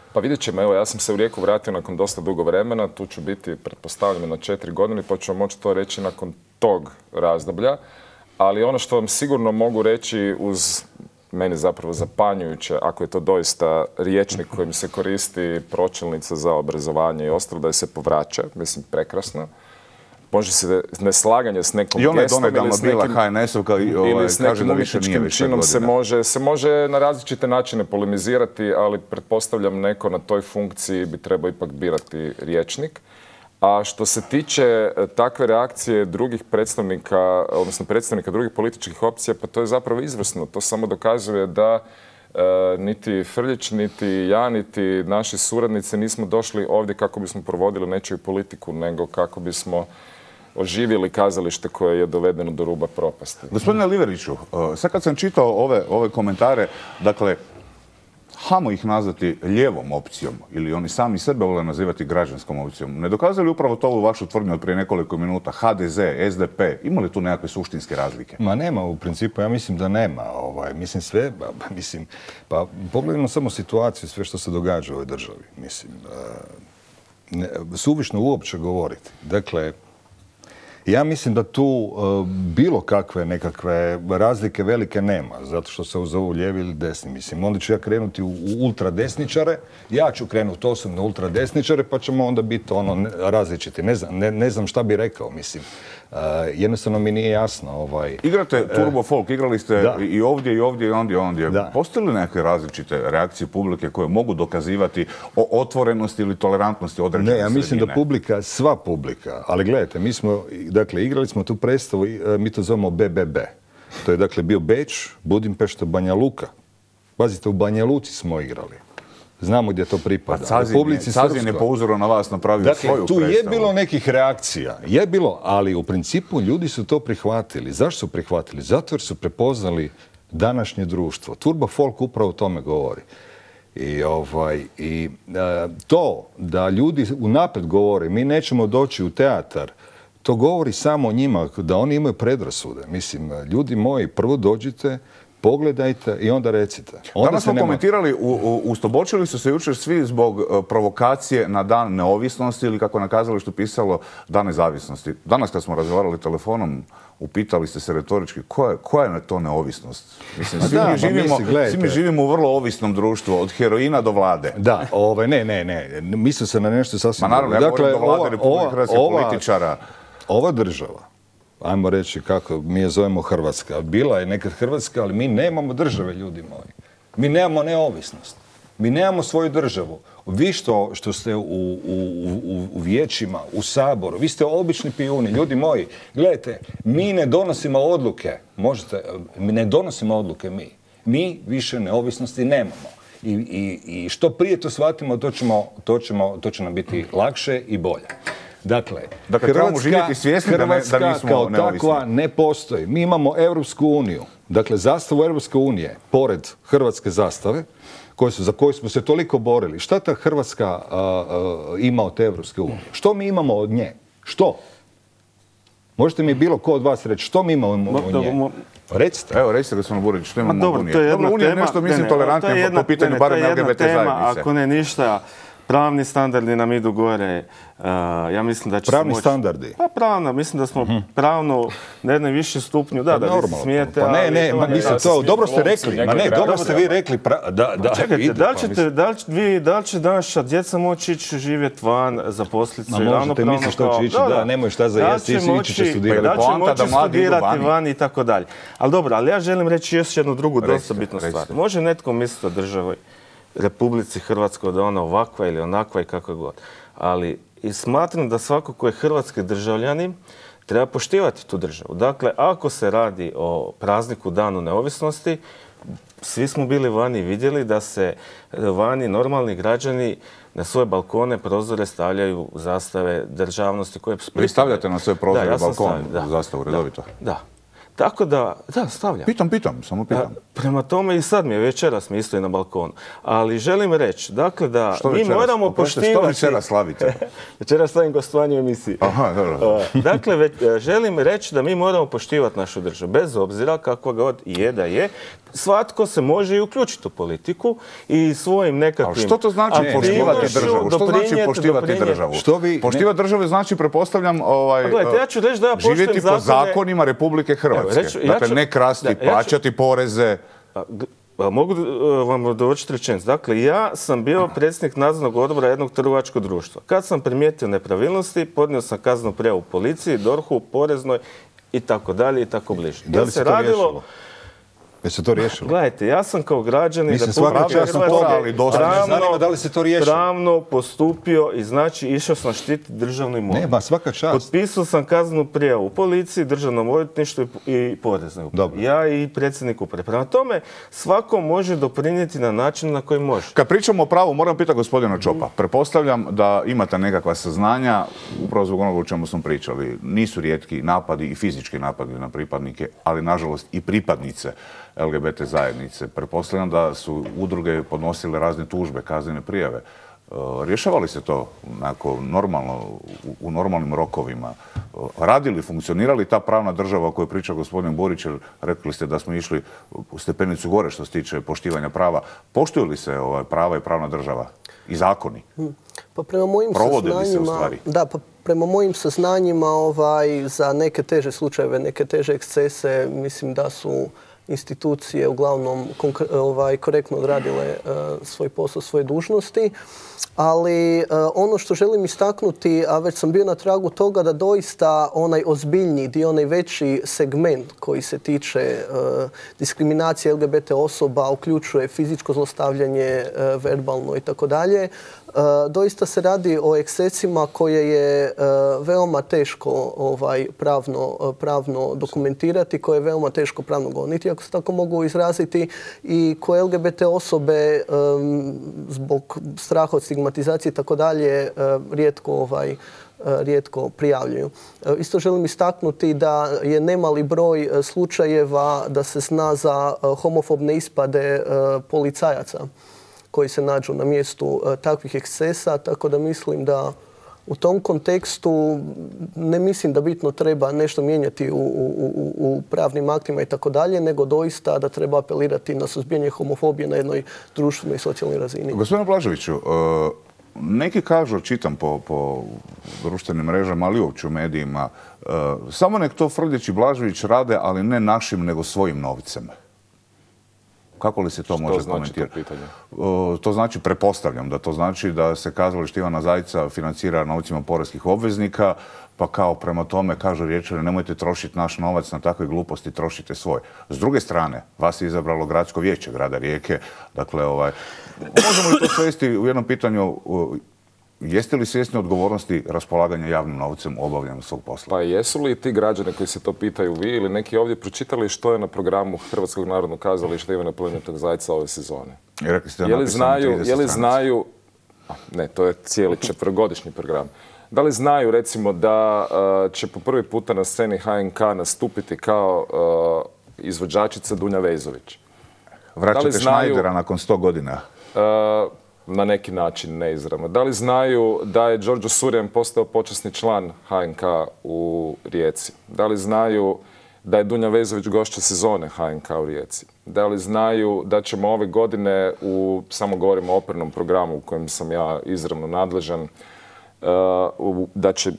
Pa vidjet ćemo, evo ja sam se u Rijeku vratio nakon dosta dugo vremena, tu ću biti pretpostavljeno na 4 godine pa ću vam moći to reći nakon tog razdoblja, ali ono što vam sigurno mogu reći uz meni zapravo zapanjujuće, ako je to doista rječnik kojim se koristi pročelnica za obrazovanje i ostalo, da je se povraća, mislim prekrasno. Može se neslaganje s nekom gestom ili s nekim HNS-ovka kaže da više nije više činom se može na različite načine polemizirati, ali pretpostavljam neko na toj funkciji bi trebao ipak birati rječnik. A što se tiče takve reakcije drugih predstavnika, odnosno predstavnika drugih političkih opcija, pa to je zapravo izvrsno. To samo dokazuje da niti Frljić, niti ja, niti naši suradnici nismo došli ovdje kako bismo provodili nečiju politiku, nego kako bismo oživjeli kazalište koje je dovedeno do ruba propasti. Gospodine Liveriću, sad kad sam čitao ove komentare, dakle, hajmo ih nazvati lijevom opcijom, ili oni sami sebe vole nazivati građanskom opcijom. Ne dokazali upravo to u vašu tvrdnju od prije nekoliko minuta? HDZ, SDP, ima li tu nekakve suštinske razlike? Ma nema u principu, ja mislim da nema. Mislim sve, pa pogledajmo samo situaciju, sve što se događa u ovoj državi. Mislim, suvišno uopće govoriti. Dakle, ja mislim da tu bilo kakve nekakve razlike velike nema, zato što se zovu lijevi ili desni. Mislim, onda ću ja krenuti u ultradesničare, ja ću krenuti osobno u ultradesničare, pa ćemo onda biti različiti. Ne znam šta bi rekao, mislim. Jednostavno mi nije jasno. Igrate Turbo Folk, igrali ste i ovdje, i ovdje, i ondje. Postoje li neke različite reakcije publike koje mogu dokazivati o otvorenosti ili tolerantnosti određene sredine? Ne, ja mislim da publika, sva publika, ali gledajte, mi smo, dakle, igrali smo tu predstavu, mi to zovemo BBB. To je, dakle, bio Beč, Budimpešta, Banja Luka. Pazite, u Banja Luci smo igrali. Znamo gdje to pripada. Sazin je po uzoru na vas napravio svoju predstavu. Tu je bilo nekih reakcija. Je bilo, ali u principu ljudi su to prihvatili. Zašto su prihvatili? Zato jer su prepoznali današnje društvo. Turbo Folk upravo o tome govori. I to da ljudi unaprijed govore mi nećemo doći u teatar, to govori samo o njima, da oni imaju predrasude. Mislim, ljudi moji, prvo dođite, pogledajte i onda recite. Danas smo komentirali, ustobočili su se jučer svi zbog provokacije na Dan neovisnosti ili kako na kazalištu pisalo Dan nezavisnosti. Danas kad smo razgovarali telefonom, upitali ste se retorički koja je to neovisnost? Mislim, svi mi živimo u vrlo ovisnom društvu, od heroina do vlade. Da, ne, mislim se na nešto sasvim... Ma naravno, ja govorim do vlade Republike Hrvatske političara. Ova država, ajmo reći kako mi je zovemo Hrvatska. Bila je nekad Hrvatska, ali mi nemamo države, ljudi moji. Mi nemamo neovisnost. Mi nemamo svoju državu. Vi što ste u vijećima, u Saboru, vi ste obični pijuni, ljudi moji. Gledajte, mi ne donosimo odluke. Mi ne donosimo odluke mi. Mi više neovisnosti nemamo. I što prije to shvatimo, to će nam biti lakše i bolje. Dakle, Hrvatska kao takva ne postoji. Mi imamo Europsku uniju. Dakle, zastavu Europske unije, pored hrvatske zastave, za koju smo se toliko borili. Šta ta Hrvatska ima od te Europske unije? Što mi imamo od nje? Što? Možete mi bilo ko od vas reći što mi imamo od nje? Recite. Evo, recite gospodinu Burić, što imamo od Unije. Dobro, Unija je nešto, mislim, tolerantnije po pitanju barem LGBT zajednice. Ako ne ništa, pravni standardi nam idu gore. Ja mislim da će pravni standardi? Pa pravno, mislim da smo pravno na jednom višem stupnju. Da, vi se smijete. Pa ne, mislim to, dobro ste rekli. Ma ne, dobro ste vi rekli. Čekajte, da li će naša djeca moći ići živjeti van, zaposliti se ravnopravno? Možete misliti što će ići, da, nemoj šta za jesti, ići će studirati. Da li će moći studirati van i tako dalje. Ali dobro, ali ja želim reći još jednu drugu dosta bitnu stvar. Može netko misliti o državi Republici Hrvatskoj da ona ovakva ili onakva i kakva god. Ali i smatram da svako ko je hrvatski državljanin treba poštivati tu državu. Dakle, ako se radi o prazniku Danu neovisnosti, svi smo bili vani i vidjeli da se vani normalni građani na svoje balkone, prozore stavljaju zastave državnosti koje... Vi stavljate na svoje prozore, balkon, zastavu redovito? Da. Tako da stavljam. Samo pitam. Prema tome i sad mi je večeras mi isto i na balkonu. Ali želim reći, dakle da mi moramo poštivati... Što večeras slavite? Večeras stavim gostovanje u emisiji. Aha, dobro. Dakle, želim reći da mi moramo poštivati našu državu, bez obzira kakva god je da je. Svatko se može i uključiti u politiku i svojim nekakvim... Ali što to znači poštivati državu? Što znači poštivati državu? Poštivati državu znači, prepostavljam, gledajte, ja ću reći da ja poštujem živjeti po zakonima Republike Hrvatske. Dakle, ne krasti, plaćati poreze. Mogu vam dovršiti rečenicu. Dakle, ja sam bio predsjednik nadzornog odbora jednog trgovačkog društva. Kad sam primijetio nepravilnosti, podnio sam kaznenu prijavu policiji, DORH-u, poreznoj i tako dalje i tako bliže. Da li se to riješilo? Jel se to riješilo? Gledajte, ja sam kao građanin pravno postupio i znači išao sam štititi državnu imovinu. Nema, svaka čast. Potpisao sam kaznenu prijavu policiji, državnom odvjetništvu i poreznoj upravi. Ja i predsjednik uprave. Prema tome, svako može doprinijeti na način na koji može. Kad pričamo o pravu, moram pitati gospodina Čopa. Pretpostavljam da imate nekakva saznanja, upravo zbog onoga o čemu smo pričali. Nisu rijetki napadi i fizički napadi na pripadnike, ali nažalost i pripadnice LGBT zajednice. Pretpostavljam da su udruge podnosile razne tužbe, kaznene prijave. Rješava li se to normalno, u normalnim rokovima? Radi li, funkcionira li ta pravna država o kojoj priča gospodin Borić, jer rekli ste da smo išli u stepenicu gore što se tiče poštivanja prava. Poštuju li se prava i pravna država i zakoni? Pa prema mojim saznanjima, prema mojim saznanjima za neke teže slučajeve, neke teže ekscese, mislim da su institucije uglavnom korektno odradile svoj posao, svoje dužnosti. Ali ono što želim istaknuti, a već sam bio na tragu toga, da doista onaj ozbiljniji dio, onaj veći segment koji se tiče diskriminacije LGBT osoba, uključuje fizičko zlostavljanje, verbalno i tako dalje, doista se radi o ekscesima koje je veoma teško pravno dokumentirati, koje je veoma teško pravno goniti, ako se tako mogu izraziti, i koje LGBT osobe zbog straha od stigmatizacije i tako dalje rijetko prijavljuju. Isto želim istaknuti da je nemali broj slučajeva da se zna za homofobne ispade policajaca koji se nađu na mjestu takvih ekscesa, tako da mislim da u tom kontekstu ne mislim da bitno treba nešto mijenjati u pravnim aktima i tako dalje, nego doista da treba apelirati na suzbijanje homofobije na jednoj društvenoj i socijalnoj razini. Gospodine Blaževiću, neki kažu, čitam po društvenim mrežama, ali uopće u medijima, samo nek to Frljić i Blažević rade, ali ne našim, nego svojim novcem. Kako li se to može komentirati? To znači, pretpostavljam da to znači da se kazalište Ivana Zajca financira novcima poreskih obveznika, pa kao prema tome kažu Riječani nemojte trošiti naš novac na takve gluposti, trošite svoj. S druge strane, vas je izabralo gradsko vijeće grada Rijeke. Dakle, možemo li to svesti u jednom pitanju, jeste li svjesni odgovornosti raspolaganja javnim novcem u obavljanju svog posla? Pa jesu li ti građani koji se to pitaju vi ili neki ovdje pročitali što je na programu Hrvatskog narodnog kazališta Ivana plemenitog Zajca ove sezone? Je li znaju, ne, to je cijeli 4-godišnji program. Da li znaju recimo da će po prvi puta na sceni HNK nastupiti kao izvođačica Dunja Vezović? Vraćate Šnajdera nakon 100 godina? Na neki način neizravno. Da li znaju da je Đorđo Surjan postao počasni član HNK u Rijeci? Da li znaju da je Dunja Vezović gošća sezone HNK u Rijeci? Da li znaju da ćemo ove godine, samo govorimo o opernom programu u kojem sam ja izravno nadležan, da će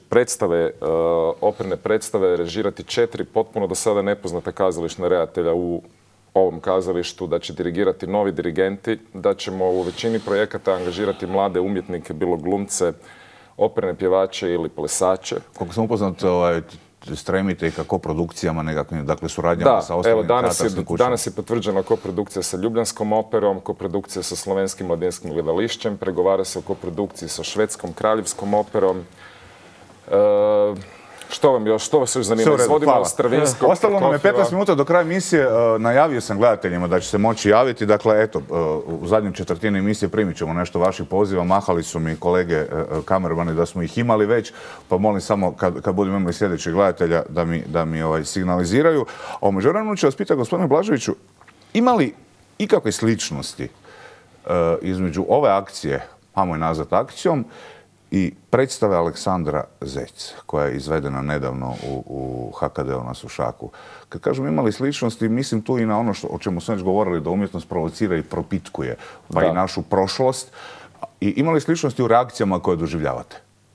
operne predstave režirati 4 potpuno do sada nepoznata kazališna redatelja u ovom kazalištu, da će dirigirati novi dirigenti, da ćemo u većini projekata angažirati mlade umjetnike, bilo glumce, operne pjevače ili plesače. Koliko sam upoznat, stremite i ka koprodukcijama nekakvim, dakle suradnjama sa ostalim teatarskim kućama. Danas je potvrđena koprodukcija sa Ljubljanskom operom, koprodukcija sa Slovenskim mladinskim gledališćem, pregovara se o koprodukciji sa Švedskom kraljevskom operom. Što vas još zanima? Izvodimo od Stravinskog. Ostalo nam je 15 minuta do kraja emisije. Najavio sam gledateljima da će se moći javiti. Dakle, eto, u zadnjem četvrtini emisije primit ćemo nešto vaših poziva. Mahali su mi kolege kamermani da smo ih imali već, pa molim samo kad budemo imali sljedećeg gledatelja da mi signaliziraju. A u međuvremenu ću vas pitati, gospodine Blaževiću, ima li ikakve sličnosti između ove akcije, ajmo je nazvat akcijom, i predstave Aleksandra Zec, koja je izvedena nedavno u HKD-u na Sušaku? Kad kažem imali sličnosti, mislim tu i na ono o čemu smo već govorili, da umjetnost provocira i propitkuje, pa i našu prošlost. I imali sličnosti u reakcijama koje doživljavate?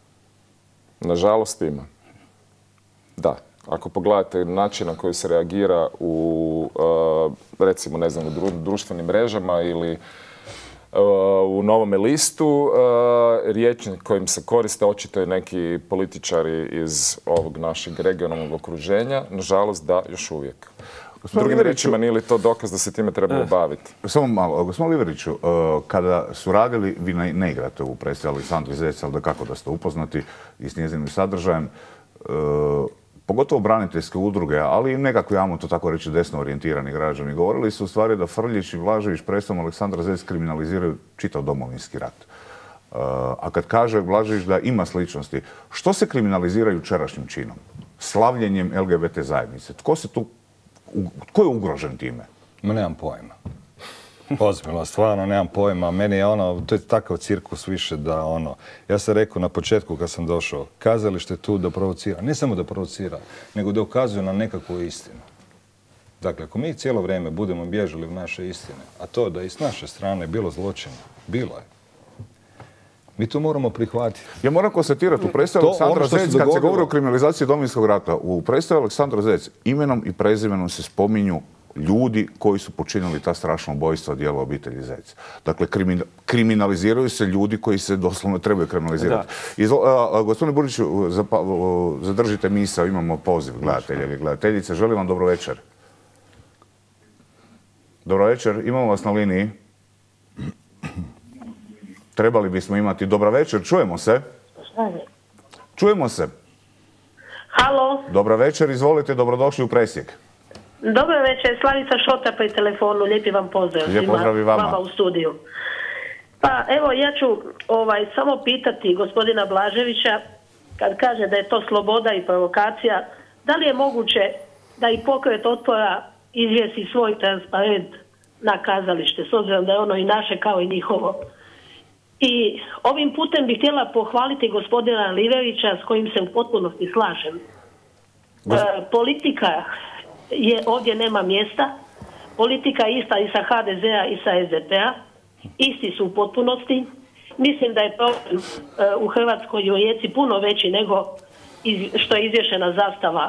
Nažalost ima. Da. Ako pogledate način na koji se reagira u, recimo, ne znam, u društvenim mrežama ili u Novome listu, rječnik kojim se koriste očito i neki političari iz ovog našeg regionalnog okruženja, nažalost da, još uvijek. Drugim riječima, nije li to dokaz da se time trebamo baviti? Samo malo, gospodin Liveriću, kada su radili, vi ne igrate u predstavi Aleksandri Zec, ali da kako da ste upoznati i s njezinim sadržajem, pogotovo braniteljske udruge, ali i nekakvi, ajmo to tako reći, desno orijentirani građani, govorili su u stvari da Frljić i Blažević predstavom Aleksandra Zec kriminaliziraju čitav Domovinski rat. A kad kaže Blažević da ima sličnosti, što se kriminalizira jučerašnjim činom? Slavljenjem LGBT zajednice. Tko je ugrožen time? Ma nemam pojma. Ozbiljno, stvarno nemam pojma. Meni je to je takav cirkus više da ja sam rekao na početku kad sam došao, kazalište je tu da provocira. Ne samo da provocira, nego da ukazuje na nekakvu istinu. Dakle, ako mi cijelo vrijeme budemo bježali u naše istine, a to da i s naše strane bilo zločina, bilo je. Mi to moramo prihvatiti. Ja moram konstatirati, u predstavi Aleksandra Zec, kad se govori o kriminalizaciji Domovinskog rata, u predstavi Aleksandra Zec imenom i prezimenom se spominju ljudi koji su počinili ta strašna ubojstva dijela obitelji Zec. Dakle, kriminaliziraju se ljudi koji se doslovno trebaju kriminalizirati. Gospodine Buriću, zadržite misao, imamo poziv gledatelja ili gledateljice. Želim vam dobro večer. Dobro večer, imamo vas na liniji. Trebali bismo imati. Dobra večer, čujemo se. Čujemo se. Halo. Dobra večer, izvolite, dobrodošli u Presjek. Dobro večer, Slavica Šota pri telefonu, lijepi vam pozdrav. Lijep pozdrav i vama. U studiju. Pa evo, ja ću samo pitati gospodina Blaževića, kad kaže da je to sloboda i provokacija, da li je moguće da i pokret otpora izvjesi svoj transparent na kazalište, s obzirom da je ono i naše kao i njihovo. I ovim putem bih htjela pohvaliti gospodina Liverića, s kojim se u potpunosti slažem. Politika ovdje nema mjesta. Politika je ista i sa HDZ-a i sa SDP-a. Isti su u potpunosti. Mislim da je problem u Hrvatskoj i u Rijeci puno veći nego što je izvješena zastava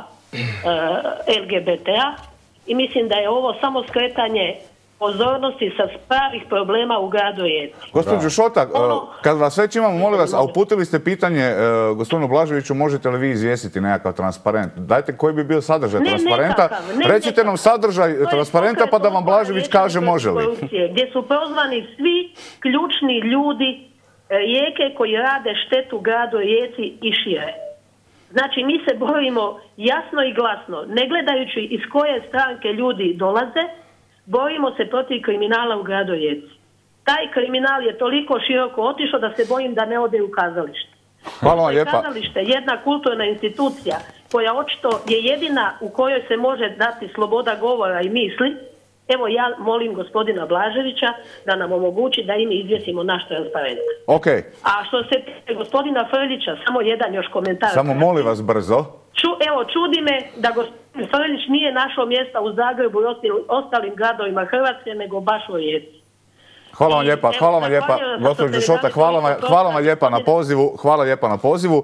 LGBT-a. I mislim da je ovo samo skretanje pozornosti sa pravih problema u gradu Rijeci. Gospođo Šota, kad vas već imamo, molim vas, a uputili ste pitanje gospodinu Blaževiću, možete li vi izvijestiti nekakav transparent? Dajte koji bi bio sadržaj transparenta. Recite nam sadržaj transparenta pa da vam Blažević kaže može li. Gdje su prozvani svi ključni ljudi Rijeke koji rade štetu gradu Rijeci i šire. Znači, mi se borimo jasno i glasno, ne gledajući iz koje stranke ljudi dolaze, borimo se protiv kriminala u gradu Rijeci. Taj kriminal je toliko široko otišao da se bojim da ne ode u kazalište. Hvala vam lijepa. Kazalište je jedna kulturna institucija koja očito je jedina u kojoj se može dati sloboda govora i misli. Evo, ja molim gospodina Blaževića da nam omogući da i mi izvjesimo naš transparent. Okay. A što se tiče gospodina Frljića, samo jedan još komentar. Samo molim vas brzo. Evo, čudi me da gospodin Frljić nije našao mjesta u Zagrebu i ostalim gradovima Hrvatske, nego baš u Rijeci. Hvala vam lijepa, gospođo Šota, hvala vam lijepa na pozivu.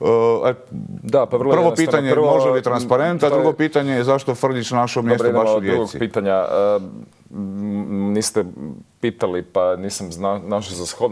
Da, pa prvo pitanje je može li transparent, a drugo pitanje je zašto Frljić našao mjesto baš u Rijeci. Drugog pitanja, niste pitali pa nisam našao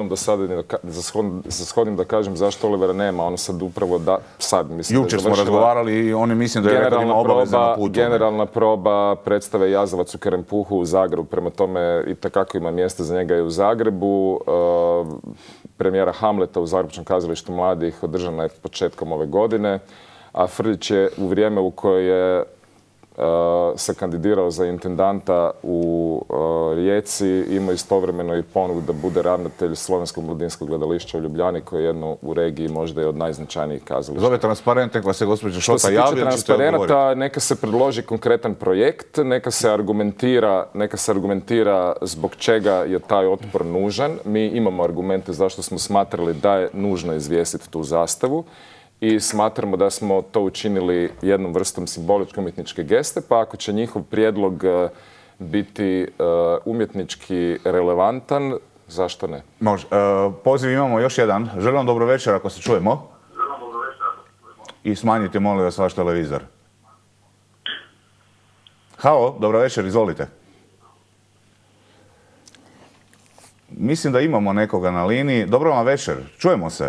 za shodnim da kažem zašto Olivera nema, ono sad upravo sad mislim. Jučer smo razgovarali i oni mislim da je rekao da ima obaveze na putu. Generalna proba predstave Jazavac u Kerempuhu u Zagrebu, prema tome itekako ima mjesta za njega i u Zagrebu. Premijera Hamleta u Zagrebačkom kazalištu mladih održana je početkom ove godine. a Frljić je u vrijeme u koje je se kandidirao za intendanta u Rijeci, imao istovremeno i ponudu da bude ravnatelj Slovenskog mladinskog gledališća u Ljubljani, koje je jedno u regiji možda i od najznačajnijih kazališta. Zove transparent, neka se gospođa Šota javi. Što se tiče transparenta, neka se predloži konkretan projekt, neka se argumentira zbog čega je taj otpor nužan. Mi imamo argumente zašto smo smatrali da je nužno izvijestiti tu zastavu. I smatramo da smo to učinili jednom vrstom simboličke umjetničke geste, pa ako će njihov prijedlog biti umjetnički relevantan, zašto ne? Može. Poziv imamo još jedan. Želim vam dobro večer ako se čujemo. I smanjite, molim vas, vaš televizor. Halo, dobro večer, izvolite. Mislim da imamo nekoga na liniji. Dobro vam večer, čujemo se.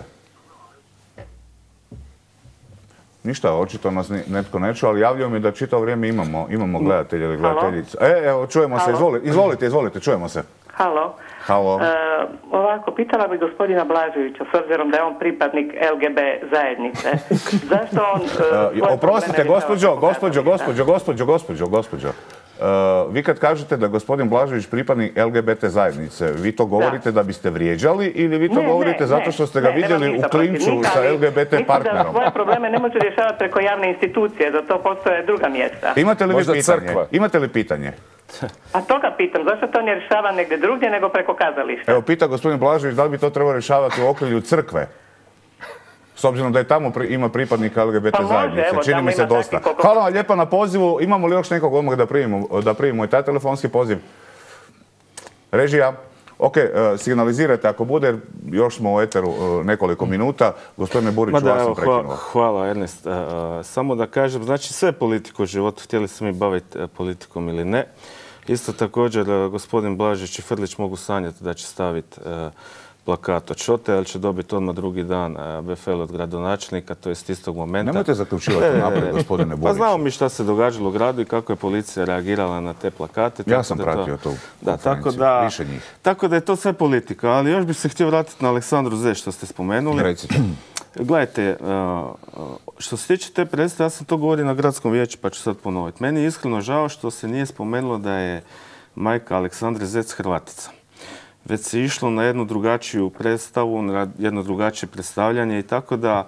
Ništa, očito nas netko ne čuje, ali javljaju mi da čitavo vrijeme imamo gledatelja ili gledateljicu. Evo, čujemo se, izvolite, čujemo se. Halo. Ovako, pitala bi gospodina Blaževića, s obzirom da je on pripadnik LGB zajednice. Zašto on... Oprostite, gospođo. Vi kad kažete da gospodin Blažević pripadnik LGBT zajednice, vi to govorite da biste vrijeđali ili vi to govorite zato što ste ga vidjeli u klinču sa LGBT partnerom? Mislim da svoje probleme ne može rješavati preko javne institucije, za to postoje druga mjesta. Imate li pitanje? A toga pitam, zašto to ne rješava negdje drugdje nego preko kazališta? Evo, pita gospodin Blažević da li bi to trebalo rješavati u okrilju crkve. S obzirom da je tamo ima pripadnika LGBT zajednice. Čini mi se dosta. Hvala vam lijepa na pozivu. Imamo li još nekog odmah da primimo i taj telefonski poziv? Režija? Ok, signalizirajte ako bude, još smo u eteru nekoliko minuta. Gospodine Buriću, vas sam prekinuo. Hvala, Ernest. Samo da kažem, znači sve politiku u životu, htjeli smo mi baviti politikom ili ne. Isto također, gospodin Blažić i Frljić mogu sanjati da će staviti plakat od Šote, ali će dobiti odmah drugi dan BFL od gradonačelnika, to je iz istog momenta. Nemojte zaključivati naprijed, gospodine Buriću. Pa znamo mi šta se događalo u gradu i kako je policija reagirala na te plakate. Ja sam pratio to konferenciju, više njih. Tako da je to sve politika, ali još bih se htio vratiti na Aleksandru Zec što ste spomenuli. Recite. Gledajte, što se tiče te predstave, ja sam to govorio na gradskom vijeću, pa ću sad ponoviti. Meni je iskreno žao što se nije spomenulo da je majka Aleksandre Zec Hrvatica. Već se išlo na jednu drugačiju predstavu, na jedno drugačije predstavljanje i tako da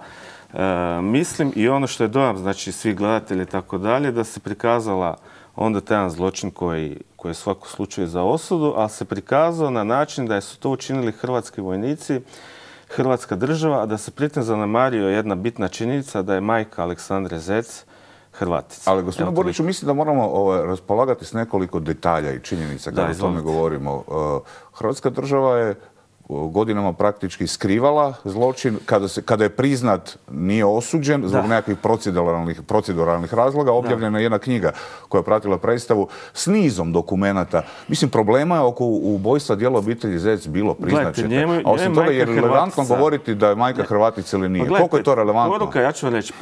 mislim i ono što je dojam, znači svih gledatelja i tako dalje, da se prikazala onda taj jedan zločin koji je u svakom slučaju za osudu, ali se prikazao na način da su to učinili hrvatski vojnici, Hrvatska država, a da se pritom zanemario jedna bitna činjenica da je majka Aleksandre Zec Hrvatica. Ali gospodine Buriću, mislim da moramo raspolagati s nekoliko detalja i činjenica kada o tome govorimo. Hrvatska država je godinama praktički skrivala zločin. Kada je priznat, nije osuđen zbog nekakvih proceduralnih razloga. Objavljena je jedna knjiga koja je pratila predstavu s nizom dokumenata. Mislim, problema je oko ubojstva dijela obitelji Zec bilo, priznaćete. A osim toga je relevantno govoriti da je majka Hrvatica ili nije. Koliko je to relevantno? Ja ću vam reći,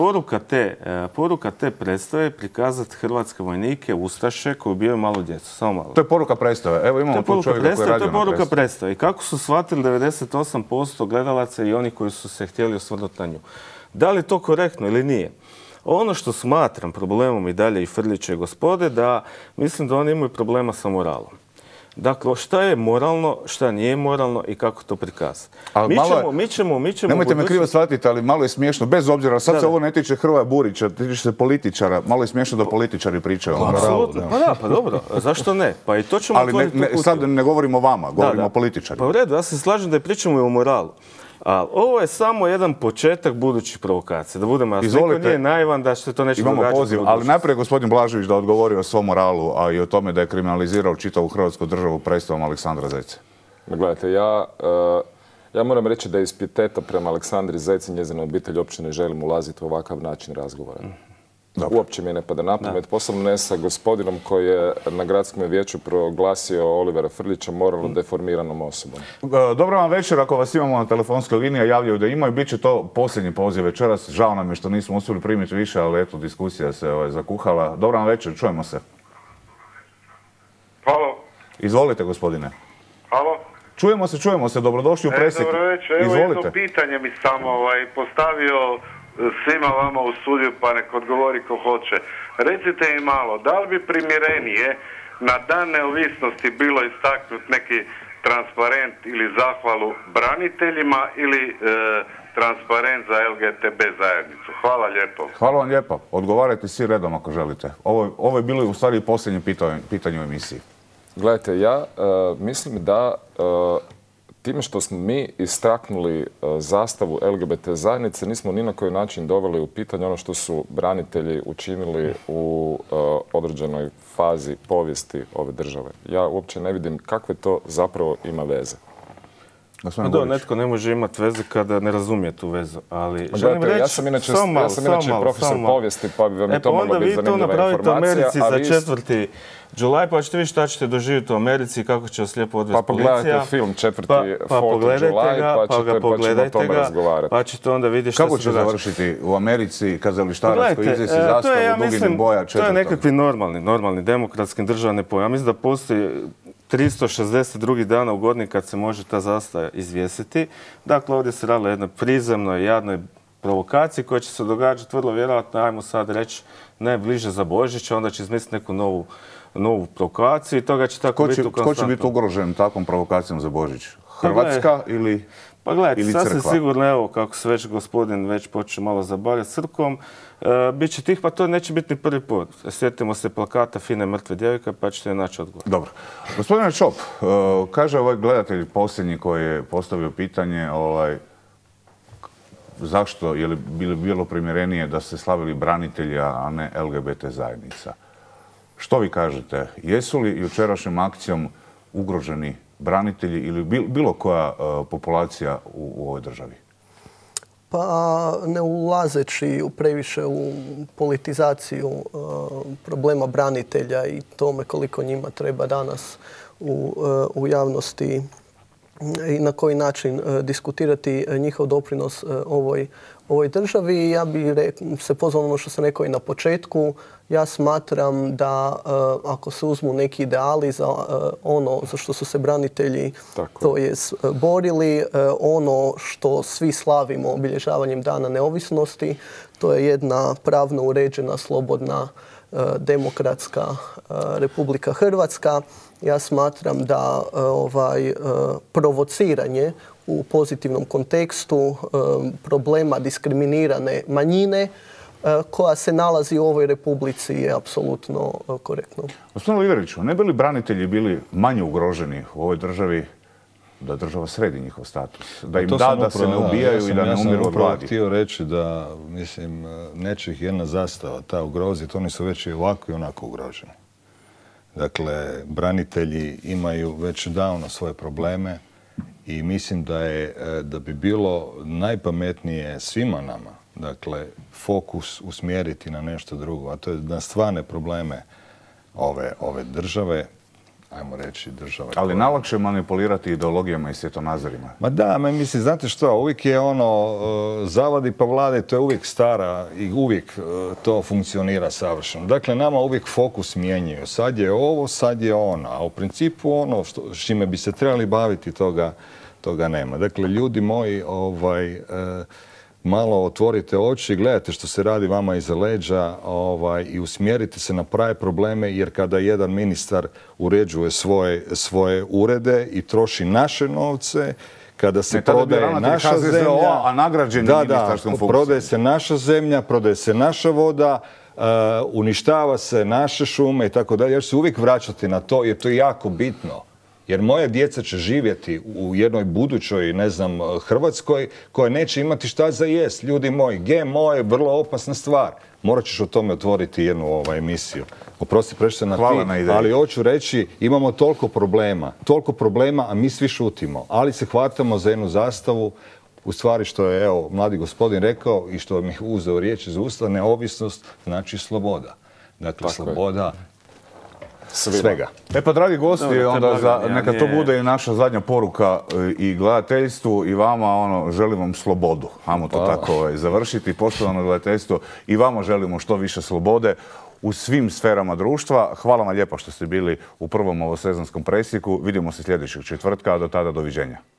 poruka te predstave prikazati hrvatske vojnike, ustaše koji ubijaju malu djecu. Samo malo. To je poruka predstave. Evo imamo tu čovjeka koji je radio na predstavi. To je poruka predstave. I kako su shvatili 98% gledalaca i oni koji su se htjeli osvrnuti na nju. Da li je to korektno ili nije? Ono što smatram problemom i dalje i Frljića i gospode, da mislim da oni imaju problema sa moralom. Dakle, šta je moralno, šta nije moralno i kako to prikazati. Mi ćemo... Nemojte me krivo shvatiti, ali malo je smiješno, bez obzira, sad se ovo ne tiče Hrvoja Burića, tiče se političara, malo je smiješno da političari pričaju o moralu. Pa dobro, zašto ne? Pa i to ćemo otvoriti. Ali sad ne govorimo o vama, govorimo o političarima. Pa u redu, ja se slažem da pričamo i o moralu. Ali ovo je samo jedan početak budućih provokacija. Da budemo jasni, niko nije naivan da se to neće događati. Imamo poziv, ali najprije gospodin Blažević da odgovori o svom moralu, a i o tome da je kriminalizirao čitavu hrvatsku državu predstavom Aleksandra Zeca. Gledajte, ja moram reći da iz pijeteta prema Aleksandri Zec i njezinoj obitelji uopće ne želim ulaziti u ovakav način razgovora. Uopće mi ne pada na pamet, posebno ne sa gospodinom koji je na gradskom vijeću proglasio Olivera Frljića moralno deformiranom osobom. Dobro vam večer, ako vas imamo na telefonskoj liniji, a javljaju da imaju, bit će to posljednji poziv večeras. Žao nam je što nismo uspjeli primiti više, ali eto, diskusija se zakuhala. Dobro vam večer, čujemo se. Halo. Izvolite, gospodine. Halo. Čujemo se, dobrodošli u Presjek. Dobro večer, evo jedno pitanje mi samo postavio svima vama u studiju, pa nek odgovori ko hoće. Recite mi malo, da li bi primjerenije na Dan neovisnosti bilo istaknuti neki transparent ili zahvalu braniteljima ili transparent za LGTB zajednicu? Hvala lijepo. Hvala vam lijepo. Odgovarajte svi redom ako želite. Ovo je bilo u stvari posljednje pitanje u emisiji. Gledajte, ja mislim da time što smo mi istaknuli zastavu LGBT zajednice, nismo ni na koji način doveli u pitanje ono što su branitelji učinili u određenoj fazi povijesti ove države. Ja uopće ne vidim kakve to zapravo ima veze. Da, netko ne može imati veze kada ne razumije tu vezu, ali želim reći... Ja sam inače profesor povijesti, pa bi vam i to mogla biti zanimljiva informacija. Onda vi to napravite u Americi za 4. Julaj, pa ćete vidjeti šta ćete doživjeti u Americi, kako će vas lijepo odvesti policija. Pa pogledajte film 4. Julaj, pa ćemo o tome razgovarati. Pa ćete onda vidjeti šta se događa. Kako će završiti u Americi kazalištarac koji izvesi zastavu duginim boja 4. To je nekakvi normalni demokratski državni pojam. Mislim da postoji 362 dana u godini kad se može ta zastava izvjesiti. Dakle, ovdje se radilo o jednoj prizemnoj, jadnoj provokaciji koja će se događati vrlo vjerojatno, ajmo sad reći, najbliže za Božić, onda će izmisliti neku novu provokaciju i toga će tako biti konstantno. Tko će biti ugrožen takvom provokacijom za Božić? Hrvatska ili crkva? Pa gledajte, sasvim sigurno, evo, kako se već gospodin već počeo malo zabavljati crkvom, bit će tih, pa to neće biti ni prvi put. Sjetimo se plakata Fine mrtve djevojke, pa ćete naći odgovor. Dobro. Gospodine Čop, kaže ovaj gledatelj posljednji koji je postavio pitanje, zašto je li bilo primjerenije da ste slavili branitelja, a ne LGBT zajednica? Što vi kažete? Jesu li jučerašnjom akcijom ugroženi branitelji ili bilo koja populacija u ovoj državi? Pa ne ulazeći previše u politizaciju problema branitelja i tome koliko njima treba danas u javnosti i na koji način diskutirati njihov doprinos ovoj državi. Ja bih se pozvao ono što sam rekao i na početku. Ja smatram da ako se uzmu neki ideali za ono za što su se branitelji to je borili, ono što svi slavimo obilježavanjem Dana neovisnosti, to je jedna pravno uređena, slobodna, demokratska Republika Hrvatska. Ja smatram da provociranje u pozitivnom kontekstu problema diskriminirane manjine koja se nalazi u ovoj Republici je apsolutno korektno. Gospodine Liveriću, ne bi li branitelji bili manje ugroženi u ovoj državi da država sredi njihov status? Da im da se ne ubijaju i da ne umiru od gladi? Ja sam htio reći da, mislim, neće ih jedna zastava ta ugroziti, oni su već i ovako i onako ugroženi. Dakle, branitelji imaju već davno svoje probleme i mislim da bi bilo najpametnije svima nama, dakle, fokus usmjeriti na nešto drugo, a to je na stvarne probleme ove države, ajmo reći države. Ali najlakše manipulirati ideologijama i svjetonazorima. Ma da, mislim, znate što, uvijek je zavadi pa vladaj, to je uvijek stara i uvijek to funkcionira savršeno. Dakle, nama uvijek fokus mijenjaju. Sad je ovo, sad je ono, a u principu ono s čime bi se trebali baviti toga nema. Dakle, ljudi moji, malo otvorite oči, gledajte što se radi vama iza leđa i usmjerite se na prave probleme, jer kada jedan ministar uređuje svoje urede i troši naše novce, kada se prodaje naša zemlja, a nagrađen je ministarskom funkcijom. Prodaje se naša zemlja, prodaje se naša voda, uništava se naše šume i tako dalje. Ja ću se uvijek vraćati na to jer to je jako bitno. Jer moje djeca će živjeti u jednoj budućoj, ne znam, Hrvatskoj koja neće imati šta za jest. Ljudi moji, GMO je vrlo opasna stvar. Morat ćeš o tome otvoriti jednu emisiju. Oprosti, prešli se na ti, ali hoću reći, imamo toliko problema, a mi svi šutimo. Ali se hvatamo za jednu zastavu, u stvari što je, evo, mladi gospodin rekao i što mi je uzeo riječ iz usta, neovisnost znači sloboda. Dakle, sloboda svega. Pa dragi gosti, onda neka to bude i naša zadnja poruka i gledateljstvu i vama, želim vam slobodu. Ajmo to tako završiti. Poštovano gledateljstvo, i vama želimo što više slobode u svim sferama društva. Hvala vam lijepo što ste bili u prvom ovosezonskom presjeku. Vidimo se sljedećeg četvrtka, a do tada doviđenja.